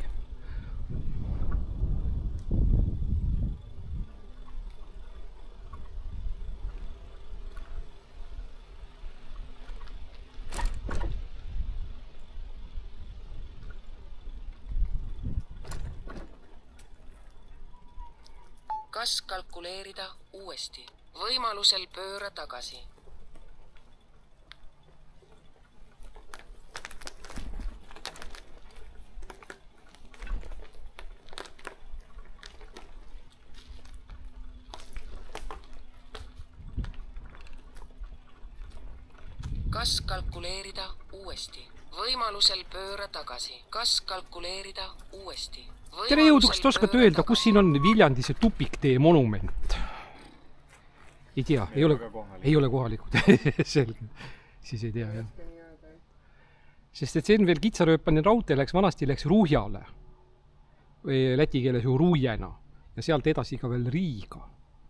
Kas kalkuleerida uuesti? Võimalusel pööra tagasi. Kas kalkuleerida uuesti? Võimalusel pööra tagasi. Kas kalkuleerida uuesti? Tere jõudu, kas te oskate öelda, kus siin on Viljandis see tupiktee monument? Ei tea, ei ole kohalikud. Selge, siis ei tea, jah. Sest et see on veel kitsarööpane raudtee, vanasti läks Ruhjale. Või läti keeles ju Ruujena. Ja sealt edasi ka veel Riiga.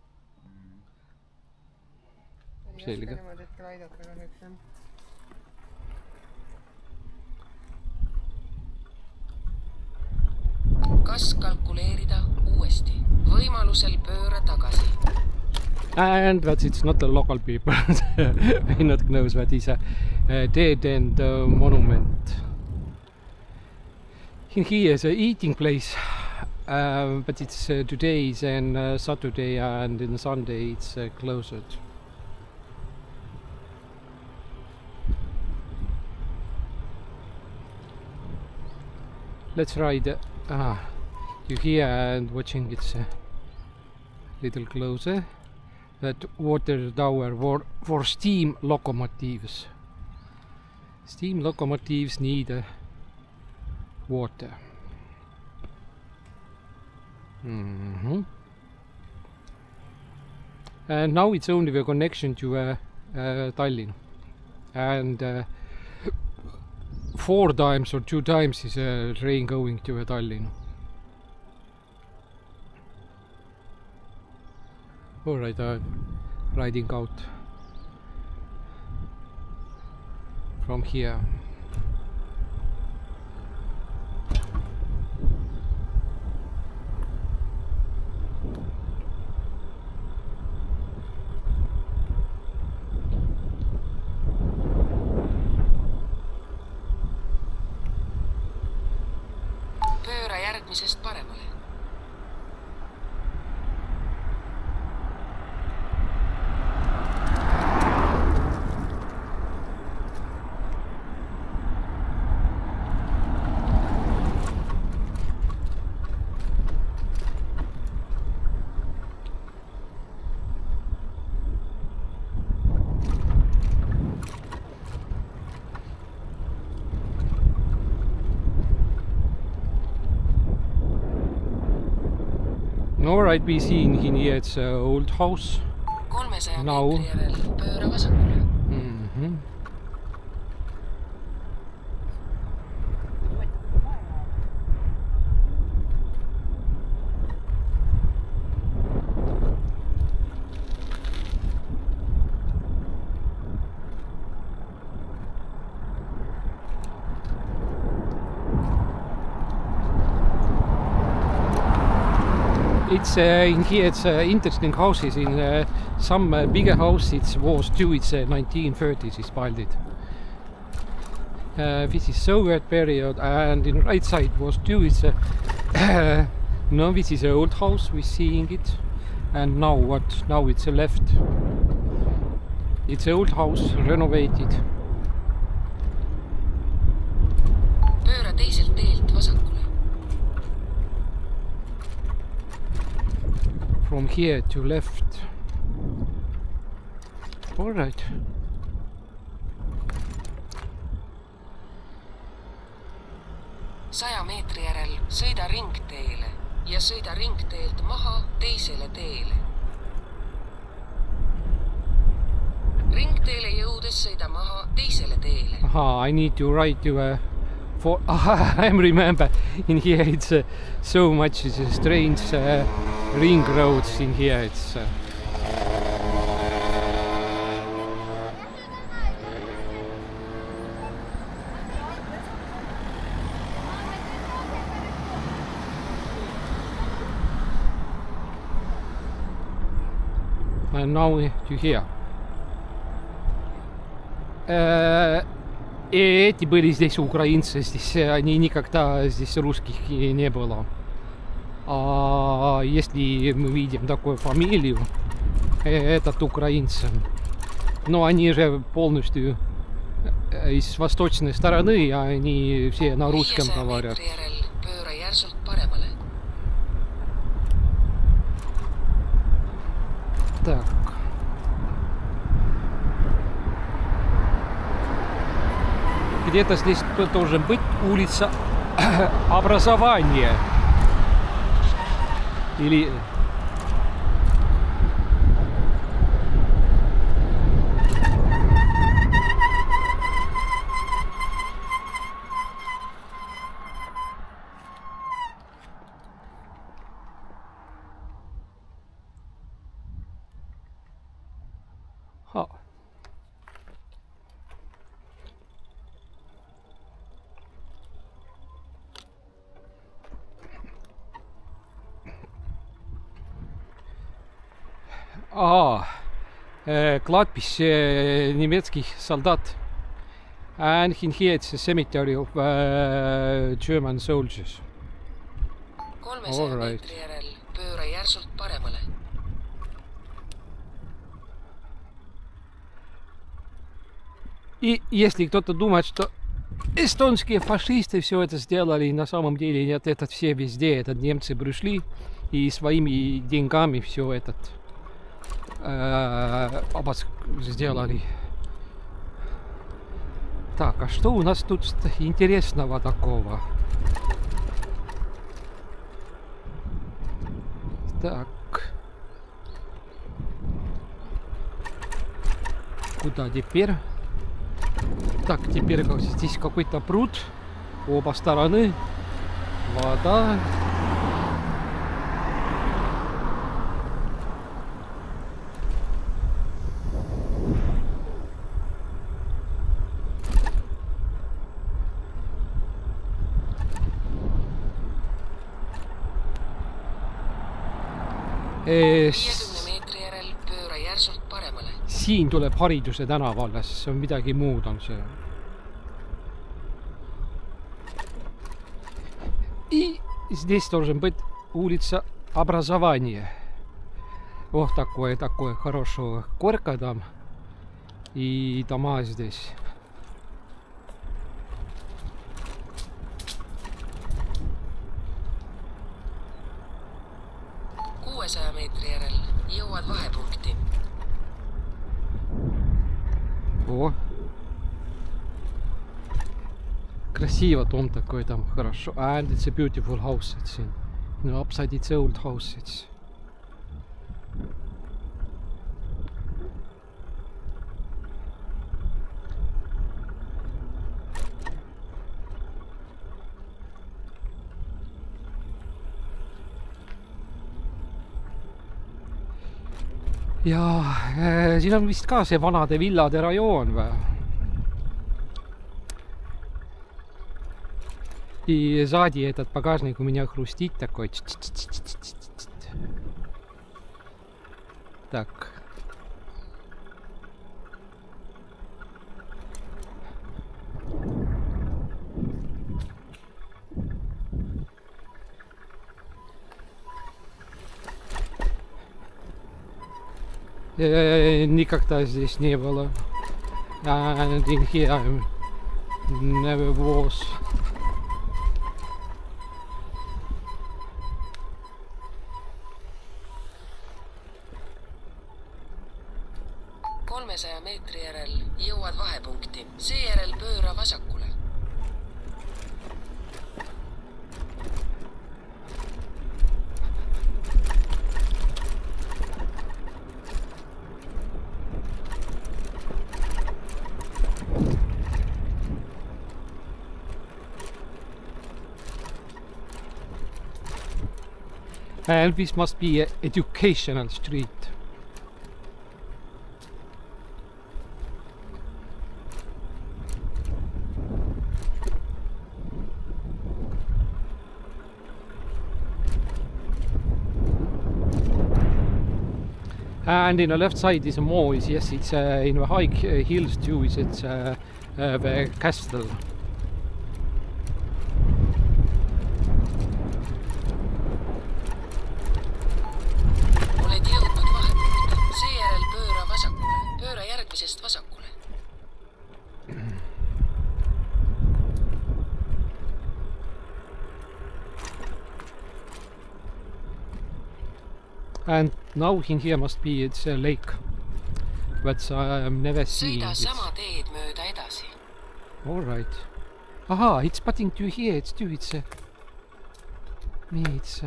Selge. Kas kalkuleerida uuesti? Võimalusel pööra tagasi. And that it's not the local people. May not knows that is a dead-end monument. In here is an eating place, but it's today's and Saturday and in Sunday it's closed. Let's ride you here and watching it's a little closer. That water tower for steam locomotives. Steam locomotives need water. And now it's only the connection to Tallinn. And 4 times or 2 times is a train going to Tallinn. Alright, I'm riding out from here. Pööra järgmisest paremale. Alright, we see in here it's an old house. 300 Now. meetri järel pööra vasakule. It's in here it's interesting houses. In some bigger house it was too. It's 1930s is built it. This is Soviet period, and in right side was too. It's no, this is an old house. We're seeing it, and now what? Now it's left. It's an old house renovated. Pööra teiselt teelt vasakule. From here to left. All right. Saja meetri järel sõida ringteele ja sõida ringteelt maha teisele teele. Ringteele jõudes sõida maha teisele teele. Aha, I need to write you for I remember in here it's so much it's strange ring roads in here. It's and now you hear. Эти были здесь украинцы, здесь они никогда здесь русских не было. А если мы видим такую фамилию, этот украинцы, но они же полностью из восточной стороны, они все на русском 500 говорят. meetri järel pööra järsult paremale. Так. Где-то здесь должен быть улица Образования. Или... А. Ага, kladpis немецких солдат. And here it's a cemetery of German soldiers. 300 Alright. meetri järel pööra järsult paremale. И если кто-то думает, что эстонские фашисты все это сделали, на самом деле нет, это все везде, это немцы пришли и своими деньгами все этот сделали. Так, а что у нас тут интересного такого? Так. Куда теперь? Так, теперь здесь какой-то пруд. Оба стороны. Вода. Eh, 50 meetri järel pööra järsult paremale. Siin tuleb Hariduse tänav alles, see on midagi muud on see. И здесь должен быть улица Образования. Вот такое хорошая горка там. И дома здесь. meetri järel jõuad vahepunkti. О, красиво дом такой там, хорошо. And it's a beautiful house, it's in. No, upside it's old house, it's. Ja siin on vist ka see vanade villade rajoon või? И сзади этот багажник у меня хрустит такой. Так. Никогда здесь не было. And in here I never was. meetri järel jõuad vahepunkti. Seejärel pööra vasakule. And this must be an educational street. And in the left side is a mall. Yes, it's in the high hills too. It's the castle. And now in here must be it's a lake, but I'm never seen sõida it. sama teed mööda edasi. All right. Aha, it's putting to here. It's too. It's it's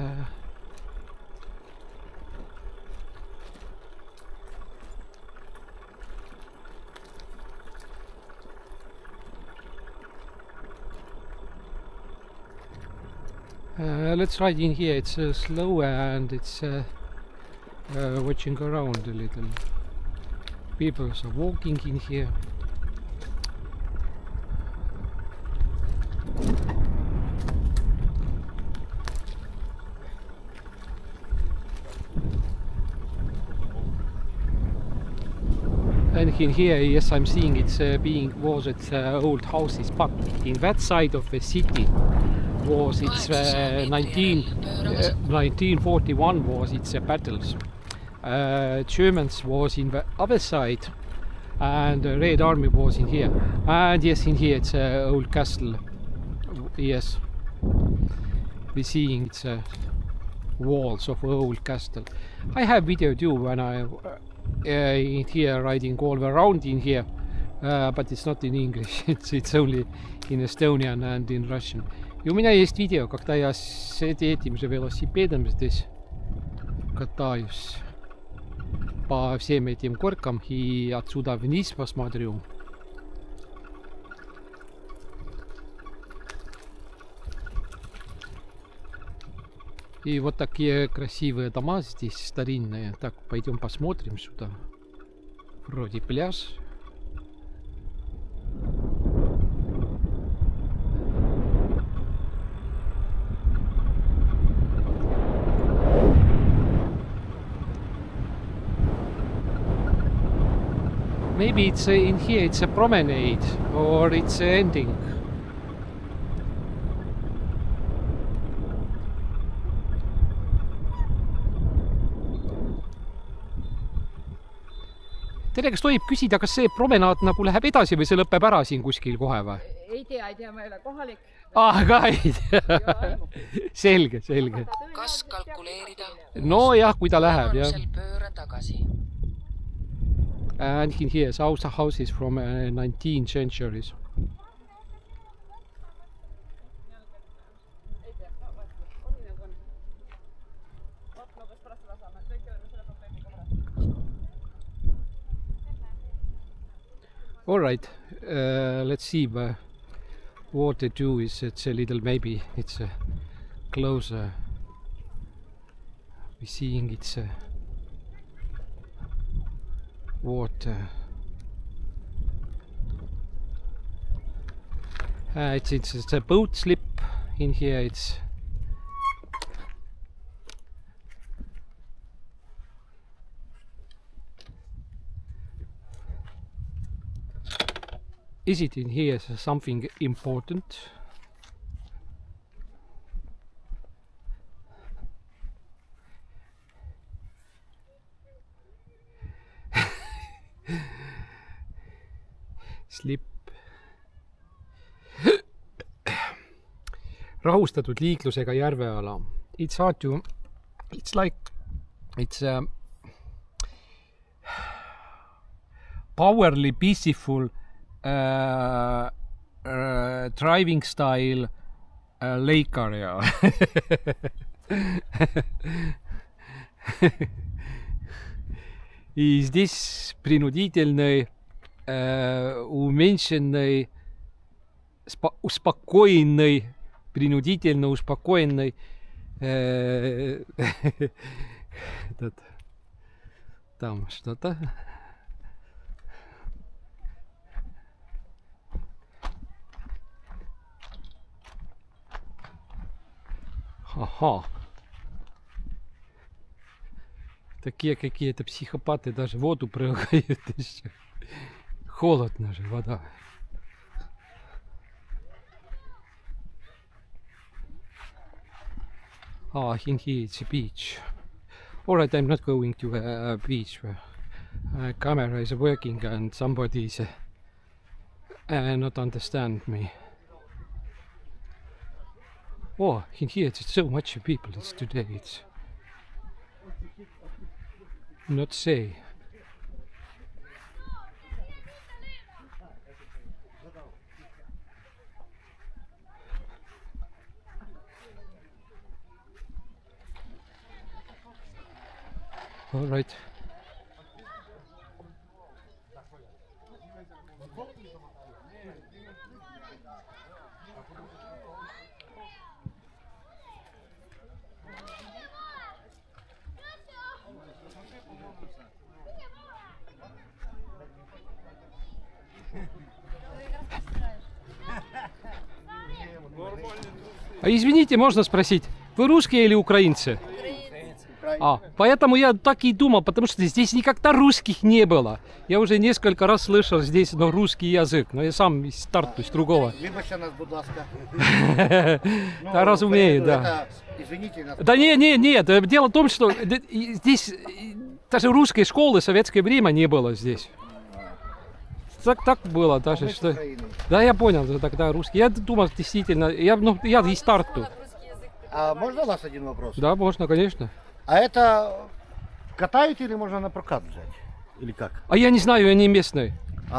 let's ride in here. It's slower and it's watching around a little. People are walking in here. And in here, yes, I'm seeing it's was old houses, but in that side of the city was it's 1941 was it's battles. Germans was in the other side, and the Red Army was in here. And yes, in here it's old castle. Yes, we're seeing it's walls of old castle. I have video too when I in here riding all around in here, but it's not in English. It's only in Estonian and in Russian. И у меня есть видео, когда я с этим же велосипедом здесь катаюсь по всем этим горкам и отсюда вниз посмотрю. И вот такие красивые дома здесь, старинные. Так, пойдем посмотрим сюда. Вроде пляж. Maybe it's in here it's a promenade or it's ending. Tere, kas tohib küsida, kas see promenaad nagu läheb edasi või see lõpeb ära siin kuskil kohe või? Ei tea, ma ei ole kohalik. Ka ei tea. Selge, selge. Kas kalkuleerida? No jah, kui ta läheb, jah. Pööra tagasi. And in here, houses from 19th centuries. All right, let's see what they do is it's a little maybe it's closer. We're seeing it's water. It's a boat slip in here. It's is it in here something important? Slip. Rahustatud liiklusega järveala. It's hard to, it's like, it's powerly peaceful driving style lake area. И здесь принудительный, уменьшенный, успокоенный, принудительно успокоенный там что-то. Ага. Такие какие-то психопаты даже в воду прыгают еще. Холодно же вода. In here it's a beach. Alright, I'm not going to a beach where camera is working and somebody is not understand me. Oh, in here it's so much people. It's today. It's Not say. All right. А извините, можно спросить, вы русские или украинцы? А, поэтому я так и думал, потому что здесь никогда русских не было. Я уже несколько раз слышал здесь русский язык, но я сам из старту, с другого. Вибачте нас, будь ласка. Да, разумею, да. Извините нас. Да нет. Дело в том, что здесь даже русской школы в советское время не было здесь. Так было даже, что... Да, я понял, тогда русский. Я думал, действительно, я из старту. А можно у вас один вопрос? Да, можно, конечно. А это катают или можно на прокат взять? Или как? А я не знаю, я не местный.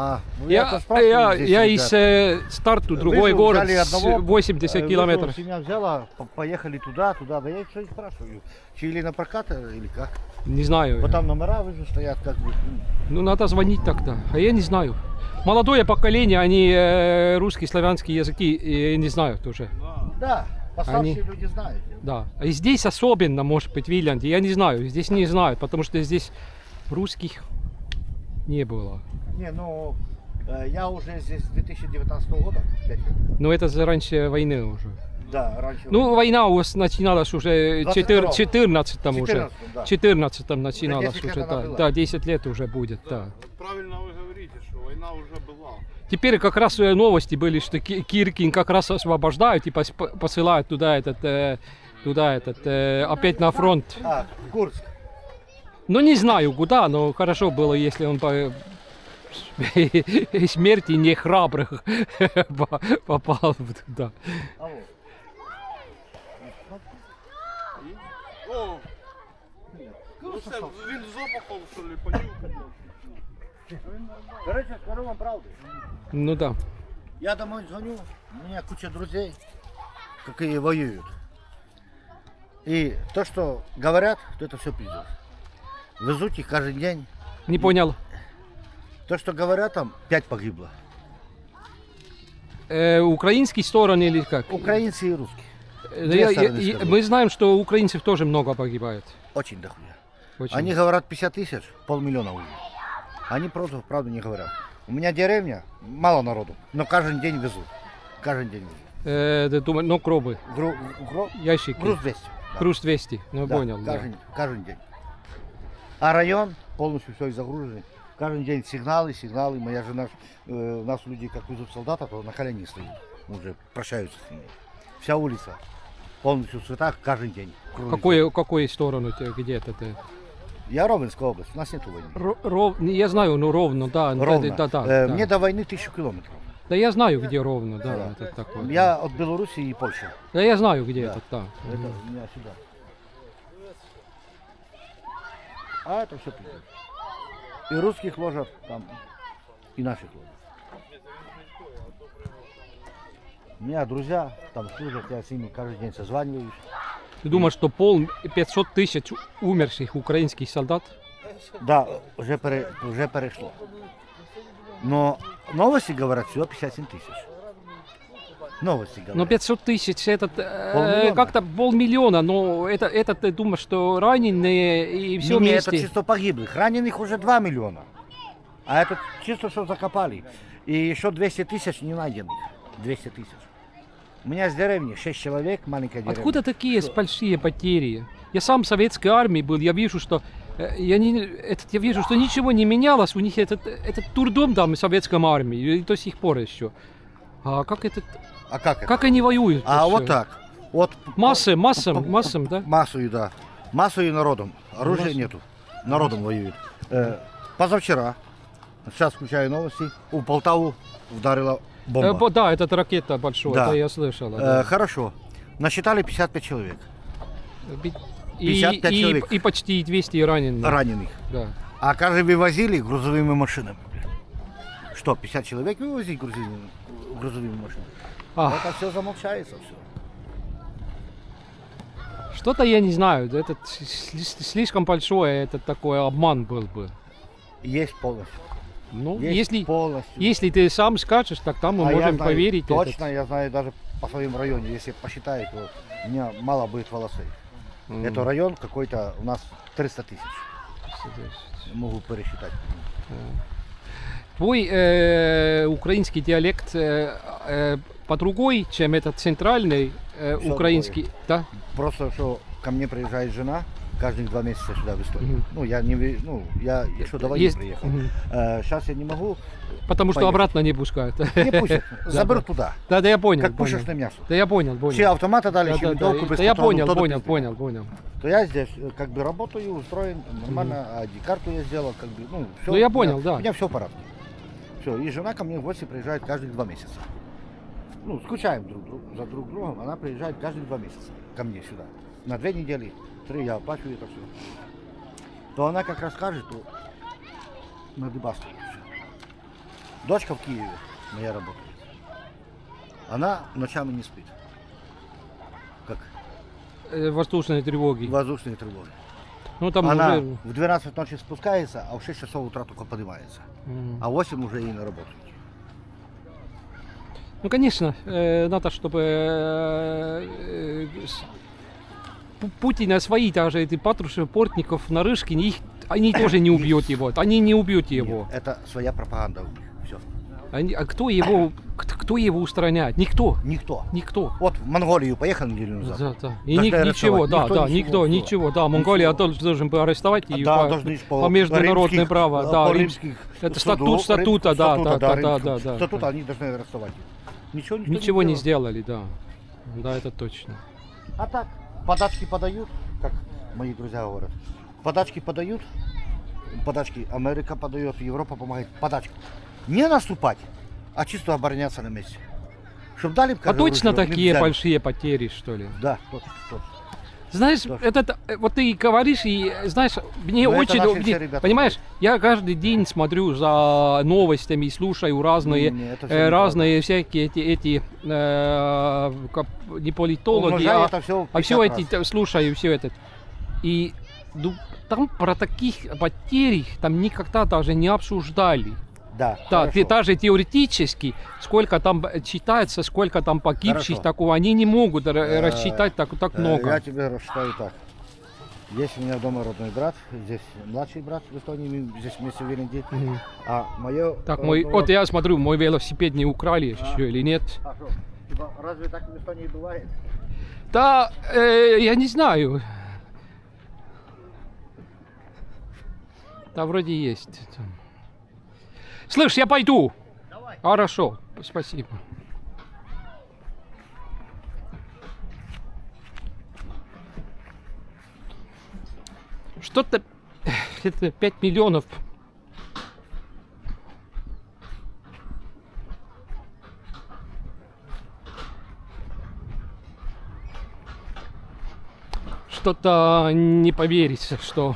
Я из старту, другой город, 80 километров. Семья взяла, поехали туда, да я что и спрашиваю. Или на прокат, или как? Не знаю. Вот там номера выше стоят, как бы. Ну, надо звонить тогда, а я не знаю. Молодое поколение, они русские, славянские языки не знают уже. Да, постаршие люди знают. Да, и здесь особенно, может быть, в Виленде, я не знаю, здесь не знают, потому что здесь русских не было. Не, ну, я уже здесь с 2019 года, 5 лет. Но это раньше войны уже. Да, раньше. Ну, война у вас начиналась уже в 14-м уже. Да. 14-м начиналась уже, да. Была. Да, 10 лет уже будет, да. Правильно вы говорите, что война уже была. Теперь как раз новости были, что Киркин как раз освобождают и посылают туда опять на фронт. А, Курск. Ну, не знаю куда, но хорошо было, если он по смерти не храбрых попал туда. О, ну це він запахом, що ли, понюхав. Короче, скажу вам правду. Ну да. Я домой звоню, у меня куча друзей, какие воюют. И то, что говорят, то это все пиздец. Везут их каждый день. Не понял. То, что говорят, там 5 погибло. Украинский сторон или как? Украинцы и русские. Мы знаем, что украинцев тоже много погибает. Очень дохуя. Очень. Они говорят 50 тысяч, 500 000 уже. Они просто правду не говорят. У меня деревня, мало народу, но каждый день везут. Каждый день везут. Ты думаешь, ну гробы, ящики. Груз 200. Да. Груз 200, ну Да, понял. каждый день. А район полностью все загружен. Каждый день сигналы. Моя жена, нас люди как везут солдата, то на коленях стоит. Уже прощаются с ними. Вся улица полностью в цветах каждый день. Какую сторону, где это ты? Я Ровенская область, у нас нет войны. Я знаю, ну ровно, да. Ровно. Да. Мне до войны 1000 километров. Да я знаю, где ровно, да. Это такое. Я от Белоруссии и Польши. Да я знаю, где Да. это, да. Это у меня сюда. А это все пиздец. И русских ложат там, и наших ложат. У меня друзья там служат, я с ними каждый день созваниваюсь. Ты думаешь, что 500 тысяч умерших украинских солдат? Да, уже перешло. Но новости говорят, всего 57 тысяч. Новости говорят. Но 500 тысяч, это Полмиллиона. как-то 500 000, но это ты думаешь, что раненые и все Не, вместе? это чисто погиблых. Раненых уже 2 миллиона. А это чисто что закопали. И еще 200 тысяч не найденных. 200 тысяч. У меня с деревни 6 человек, маленькая деревня. Откуда такие большие потери? Я сам в советской армии был, я вижу, что ничего не менялось, у них этот турдом там в советской армии, и до сих пор еще. А как это? А как это? Как они воюют? А вот всё? так. Вот Массам, да? массою, да. Массою народом. Оружия Массой. нету. Народом воюют. Позавчера, сейчас включаю новости, у Полтаву ударила бомба. Да, это ракета большая, Да. это я слышал. Да. Хорошо. Насчитали 55 человек. 55 человек и почти 200 раненых. раненых. Да. А каждый вывозили грузовыми машинами. Что, 50 человек вывозить грузовыми машинами? Ах. Это все замолчается, все. Что-то я не знаю, это слишком большое, это такой обман был бы. Есть полностью. Ну, Есть если, полностью. если ты сам скажешь, тогда мы А я можем знаю, поверить. точно, я знаю даже по своему районе, если посчитаю, то у меня мало будет волосей. Это район какой-то у нас 300 тысяч. Могу пересчитать. Твой украинский диалект по-другой, чем этот центральный украинский, да? Просто что ко мне приезжает жена каждые 2 месяца сюда в Эстонию. Ну, я не, я еще до войны приехал. Сейчас я не могу. Потому что поехать. обратно не пускают. Не пустят, заберут туда. Да, я понял. Как понял. пушечное мясо. Да, я понял. Все автоматы дали, еще виделку Да, я беспонтовую, понял. То я здесь как бы работаю, устроен нормально, ID-карту я сделал, как бы, ну, все. Ну, я понял, да. У меня все в порядке. Все, и жена ко мне в гости приезжает каждые 2 месяца. Ну, скучаем за друг другом, она приезжает каждые 2 месяца ко мне сюда. На 2 недели, 3 я оплачиваю это все. То она как расскажет, то на дыбаску. Дочка в Киеве, моя работает. Она ночами не спит. Как Воздушные тревоги. воздушные тревоги. Ну, там Она уже... в 12 ночи спускается, а в 6 часов утра только поднимается. А в 8 уже и на работу. Ну, конечно, надо, чтобы Путина свои даже эти Патрушев, Портников, Нарышкин, их, они тоже не убьют его. Они не убьют его. Нет, это своя пропаганда у них. Все. А кто его устраняет? Никто. Никто. Никто. Вот в Монголию поехал неделю назад. Да, да. И Должны ничего, арестовать. да, Никто да, ничего, ничего, да. Монголия должен бы арестовать и Да, по должны по международное римских- право, да, по рим- римских это суду, статута, да, римского да. статута они должны арестовать. Ничего, никто Ничего не сделал. сделали, да. Да, это точно. А так, подачки подают, как мои друзья говорят. Подачки подают, подачки Америка подает, Европа помогает. Подачки. Не наступать, а чисто обороняться на месте. Чтоб дали, А кажется, точно оружие, такие взяли. большие потери, что ли? Да, точно, точно. Знаешь, Точно. это вот ты говоришь, и знаешь, мне Но это очень, наши все ребята. понимаешь, я каждый день смотрю за новостями, слушаю разные, Не, это всё разные всякие эти не политологи, Умножая это всё в а все 50 эти слушаю все это, и там про таких потерь там никогда даже не обсуждали. Да, Да, хорошо. даже теоретически, сколько там читается, сколько там погибших, Хорошо. такого, они не могут рассчитать так много. Я тебе рассчитаю так. Есть у меня дома родной брат, здесь младший брат в Эстонии, мы здесь вместе в Виленде. А мое... Так, вот я смотрю, мой велосипед не украли еще или нет? А что, типа, разве так в Эстонии бывает? Да, я не знаю. Да, вроде есть. Слышь, я пойду. Давай. Хорошо, спасибо. Что-то это 5 миллионов. Что-то не поверится, что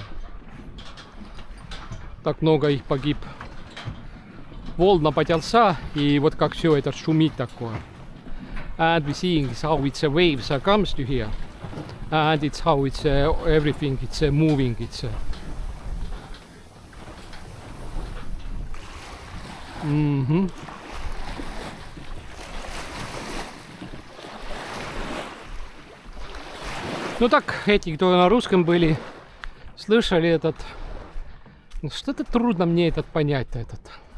так много их погиб. Волна поднялся, и вот как все это шумит такое. And we seeing how it's waves comes to here. And it's how it's everything, it's moving, it's Ну так, эти, кто на русском были, слышали этот. Ну, что-то трудно мне этот понять, этот.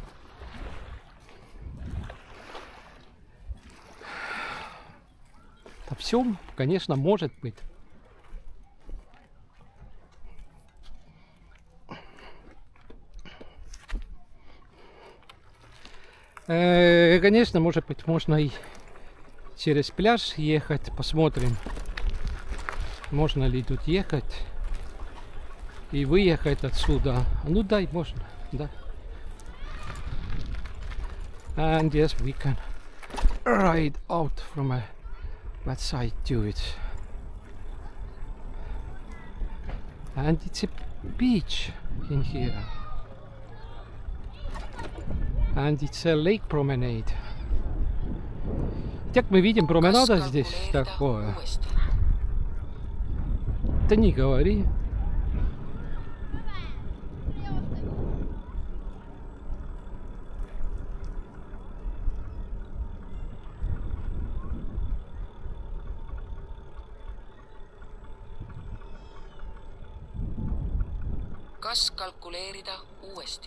Да все, конечно, может быть. Конечно, может быть, можно и через пляж ехать, посмотрим, можно ли тут ехать и выехать отсюда. Ну да, можно, да. And yes, we can ride out from that side to it. And it's a beach in here. And it's a lake promenade. Как мы видим, променада здесь такое. Да не говори. Kas kalkuleerida uuesti?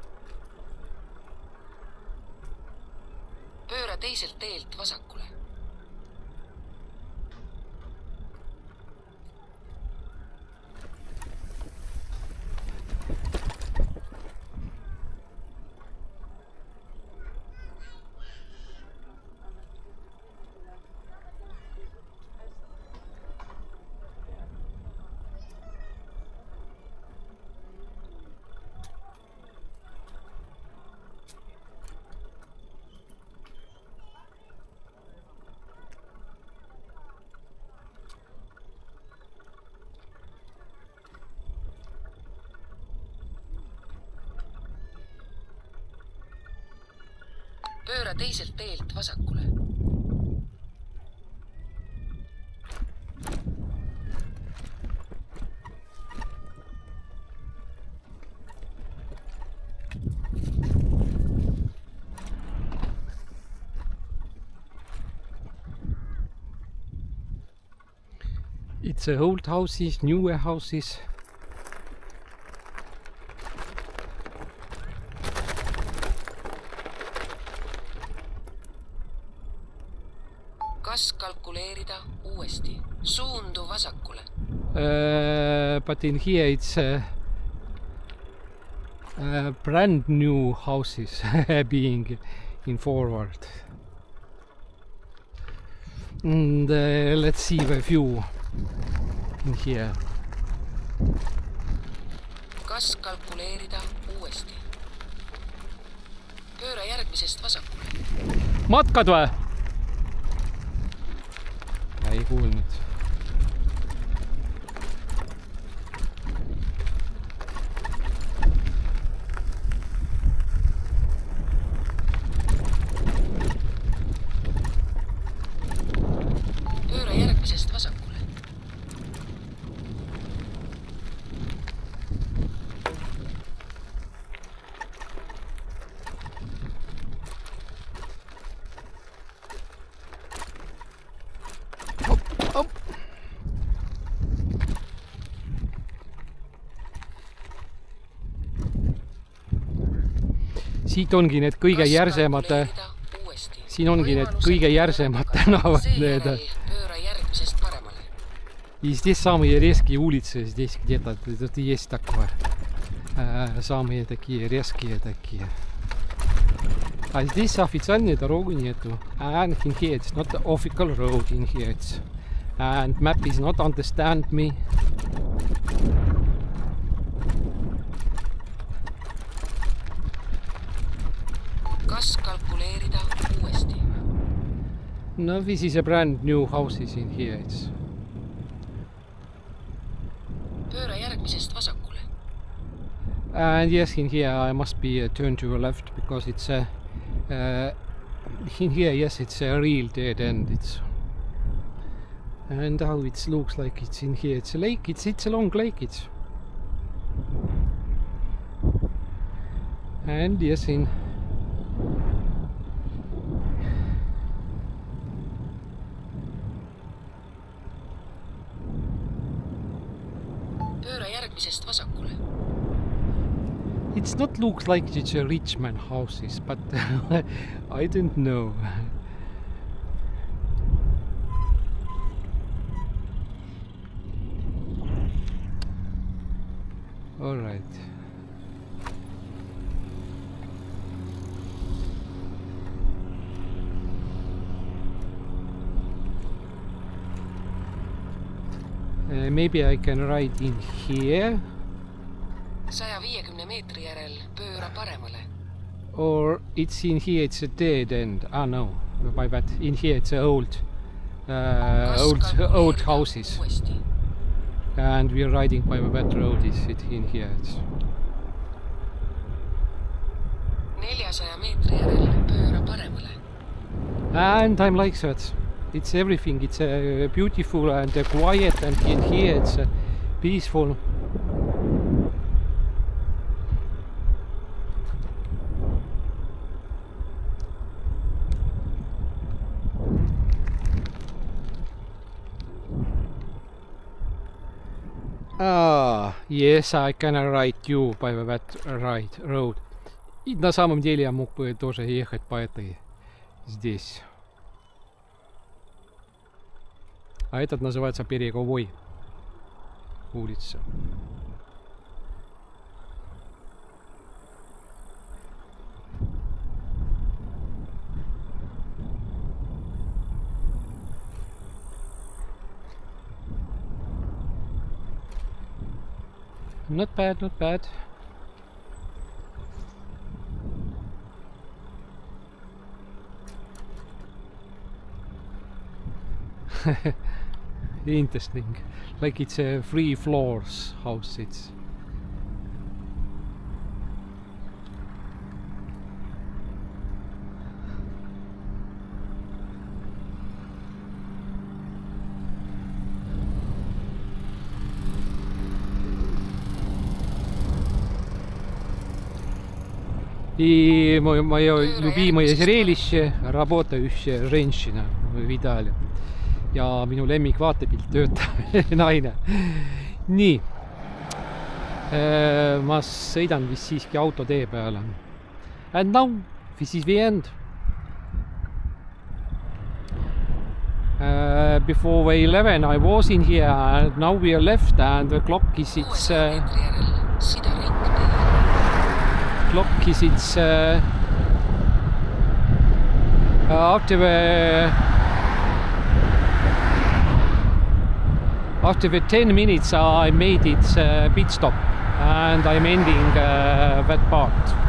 Pööra teiselt teelt vasakule. Pööra teiselt teelt vasakule. It's old houses, newer houses. Kas kalkuleerida uuesti? Suundu vasakule. But in here it's brand new houses being in forward. And let's see the view in here. Kas kalkuleerida uuesti? Pööra järgmisest vasakule. Matkad või? Ei kuulnud. Pööra järgmisest vasakule. Siit ongi need kõige järsemad, siin ongi need kõige järsemad tänavad need. Pööra järgmisest paremale. И здесь самые резкие улицы, здесь где-то есть такое. Самые такие резкие такие. А здесь официальной дороги нету. And in here it's not the official road in here. It's, and map is not understand me. Kas kalkuleerida uuesti? No, this is a brand new houses in here. It's... Pööra järgmisest vasakule. And yes, in here I must be turn to the left because it's a in here, yes, it's a real dead end. It's and how it looks like it's in here. It's a lake. It's a long lake. It's and yes, in Pööra järgmisest vasakule. it's not looks like it's a rich man houses, but I don't know. All right. Maybe I can ride in here. 150 meetri järel pööra paremale. Or it's in here, it's a dead end. Ah, no, my bad. In here it's a old houses. Uuesti. And we're riding by the wet road is it in here. 400 meetri järel pööra paremale. And I'm like that. It's everything. It's beautiful and quiet, and in here it's peaceful. Ah, yes, I can ride you by that right road. И на самом деле я мог бы тоже ехать по этой здесь. А этот называется Береговой улица. Not bad, not bad. Interesting. Like it's a 3 floors house. It's И мое любимое зрелище – работающая женщина, вы видали. Ja minu lemmik vaatepilt töötab naine. Nii. Ma sõidan vist siiski autotee peale. And now, this is the end. Before 11 I was in here and now we are left and the clock is it's after the 10 minutes I made it pit stop and I'm ending that part.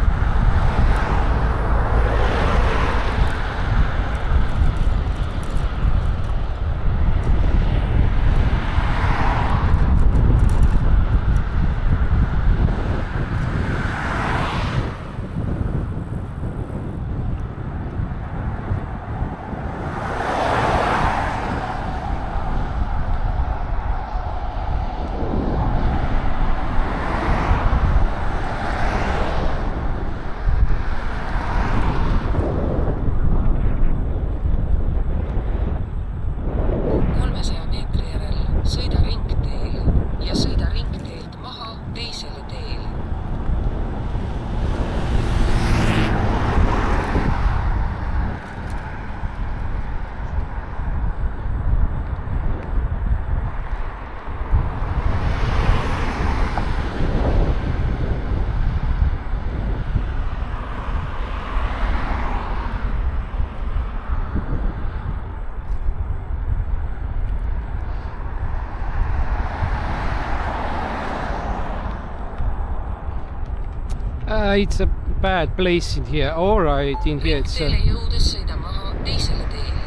It's a bad place in here. All right, in here it's jõudes sõida maha teisele teele.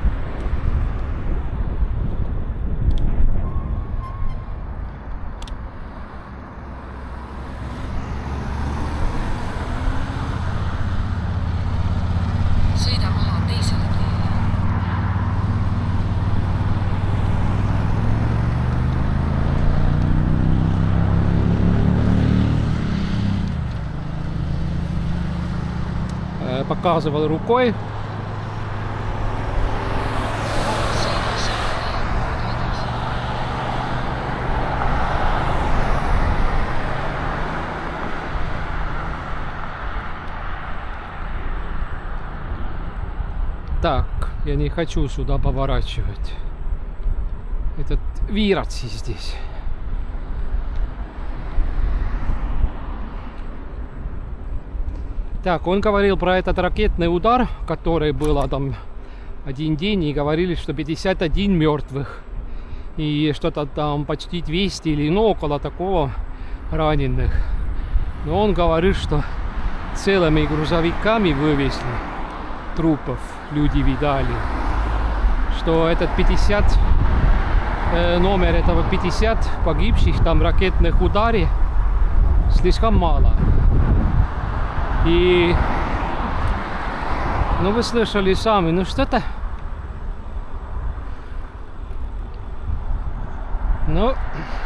Sõida maha teisele teele. Показывал рукой. Так, я не хочу сюда поворачивать. Этот Виратси здесь. Так, он говорил про этот ракетный удар, который был там один день, и говорили, что 51 мертвых. И что-то там почти 200 или ну, около такого раненых. Но он говорит, что целыми грузовиками вывезли трупов, люди видали. Что этот 51 номер этого 50 погибших, там ракетных ударе слишком мало. И, ну вы слышали сами, ну что-то, ну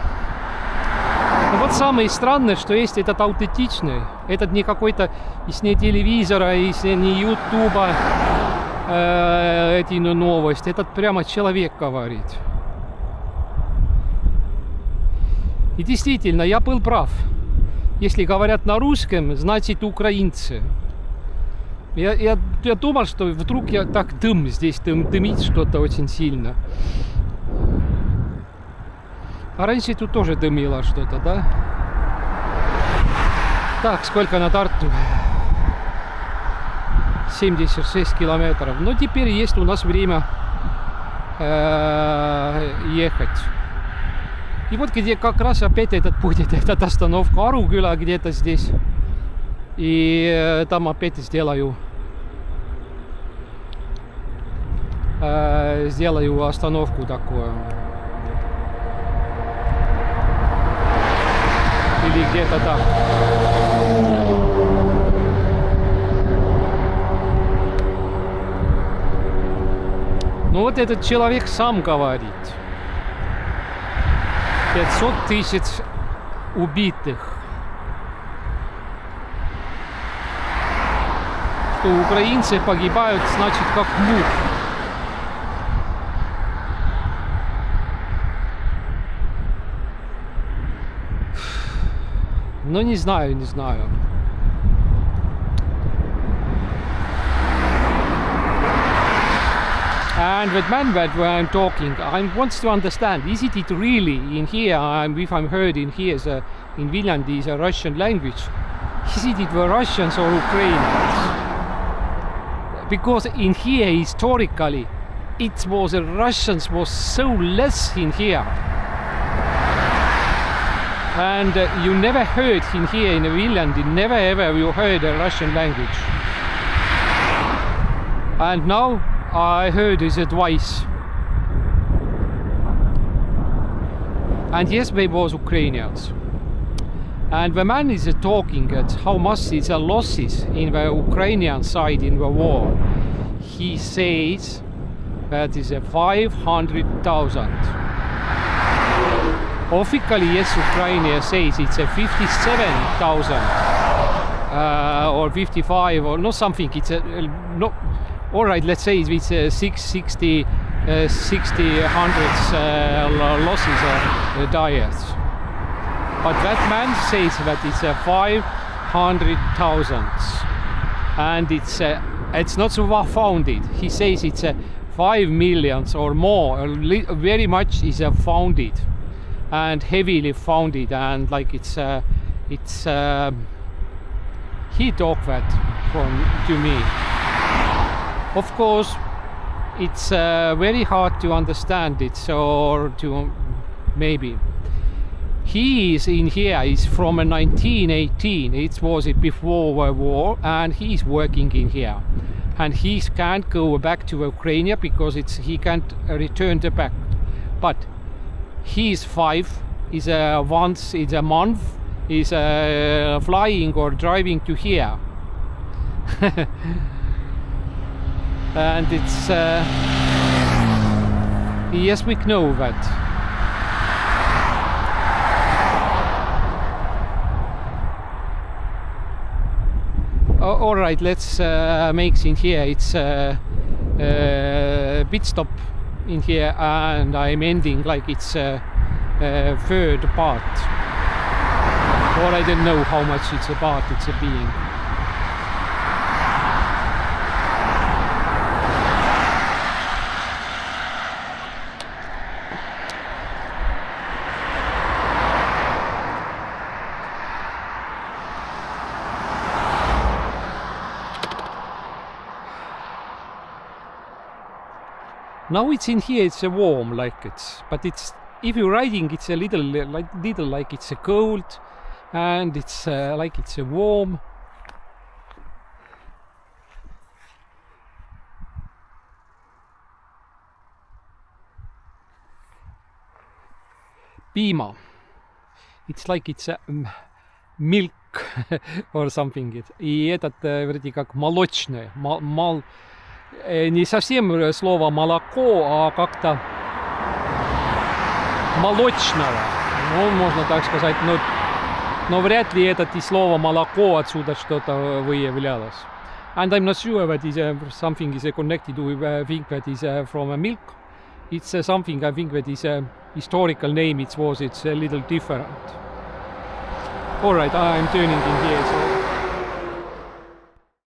вот самое странное, что есть этот аутентичный, этот не какой-то, из не телевизора, из не ютуба, эти новости, этот прямо человек говорит. И действительно, я был прав. Если говорят на русском, значит украинцы. Я думал, что вдруг я так здесь дымит что-то очень сильно. А раньше тут тоже дымило что-то, да? Так, сколько на Тарту? 76 километров. Но теперь есть у нас время ехать. И вот где как раз опять этот будет, эта остановка Арукüla где-то здесь. И там опять сделаю остановку такую. Или где-то так. Ну вот этот человек сам говорит. 500 тысяч убитых. Что украинцы погибают, значит, как мух. Ну, не знаю. And with man that I'm talking, I want to understand, is it really in here, if I'm heard in here, in Viljandi is a Russian language, is it the Russians or Ukrainians? Because in here, historically, it was the Russians was so less in here. And you never heard in here in Viljandi, never ever you heard a Russian language. And now I heard his advice. And yes, they was Ukrainians. And the man is talking at how much is the losses in the Ukrainian side in the war. He says that is a 500,000. Officially, yes, Ukraine says it's a 57,000 or 55 or no something. It's a no. All right, let's say it's 60 hundreds losses diets. But that man says that it's a 500,000, and it's not so well founded. He says it's a 5 million or more. Very much is founded. And heavily founded, and like he talked that to me. Of course, it's very hard to understand it, or to maybe. He is in here, is from 1918, it was before the war, and he's working in here. And he can't go back to Ukraine because he can't return back. But he's 5, is once it's a month, is flying or driving to here. And it's yes, we know that. All right, let's make in here. It's pit stop in here, and I'm ending like it's third part, or I don't know how much it's about. It's being. Now it's in here, it's warm like it's, but it's, if you're riding, it's a little like it's cold, and it's like it's warm. piima. It's like it's milk or something. И этот вроде как молочное. Не совсем слово молоко, а как-то молочного. Ну, можно так сказать. Но вряд ли это и слово молоко отсюда что-то выявлялось. And I'm not sure that is something is connected with think that is from a milk. It's something I think that is a historical name. It's a little different. All right, I'm turning in here. So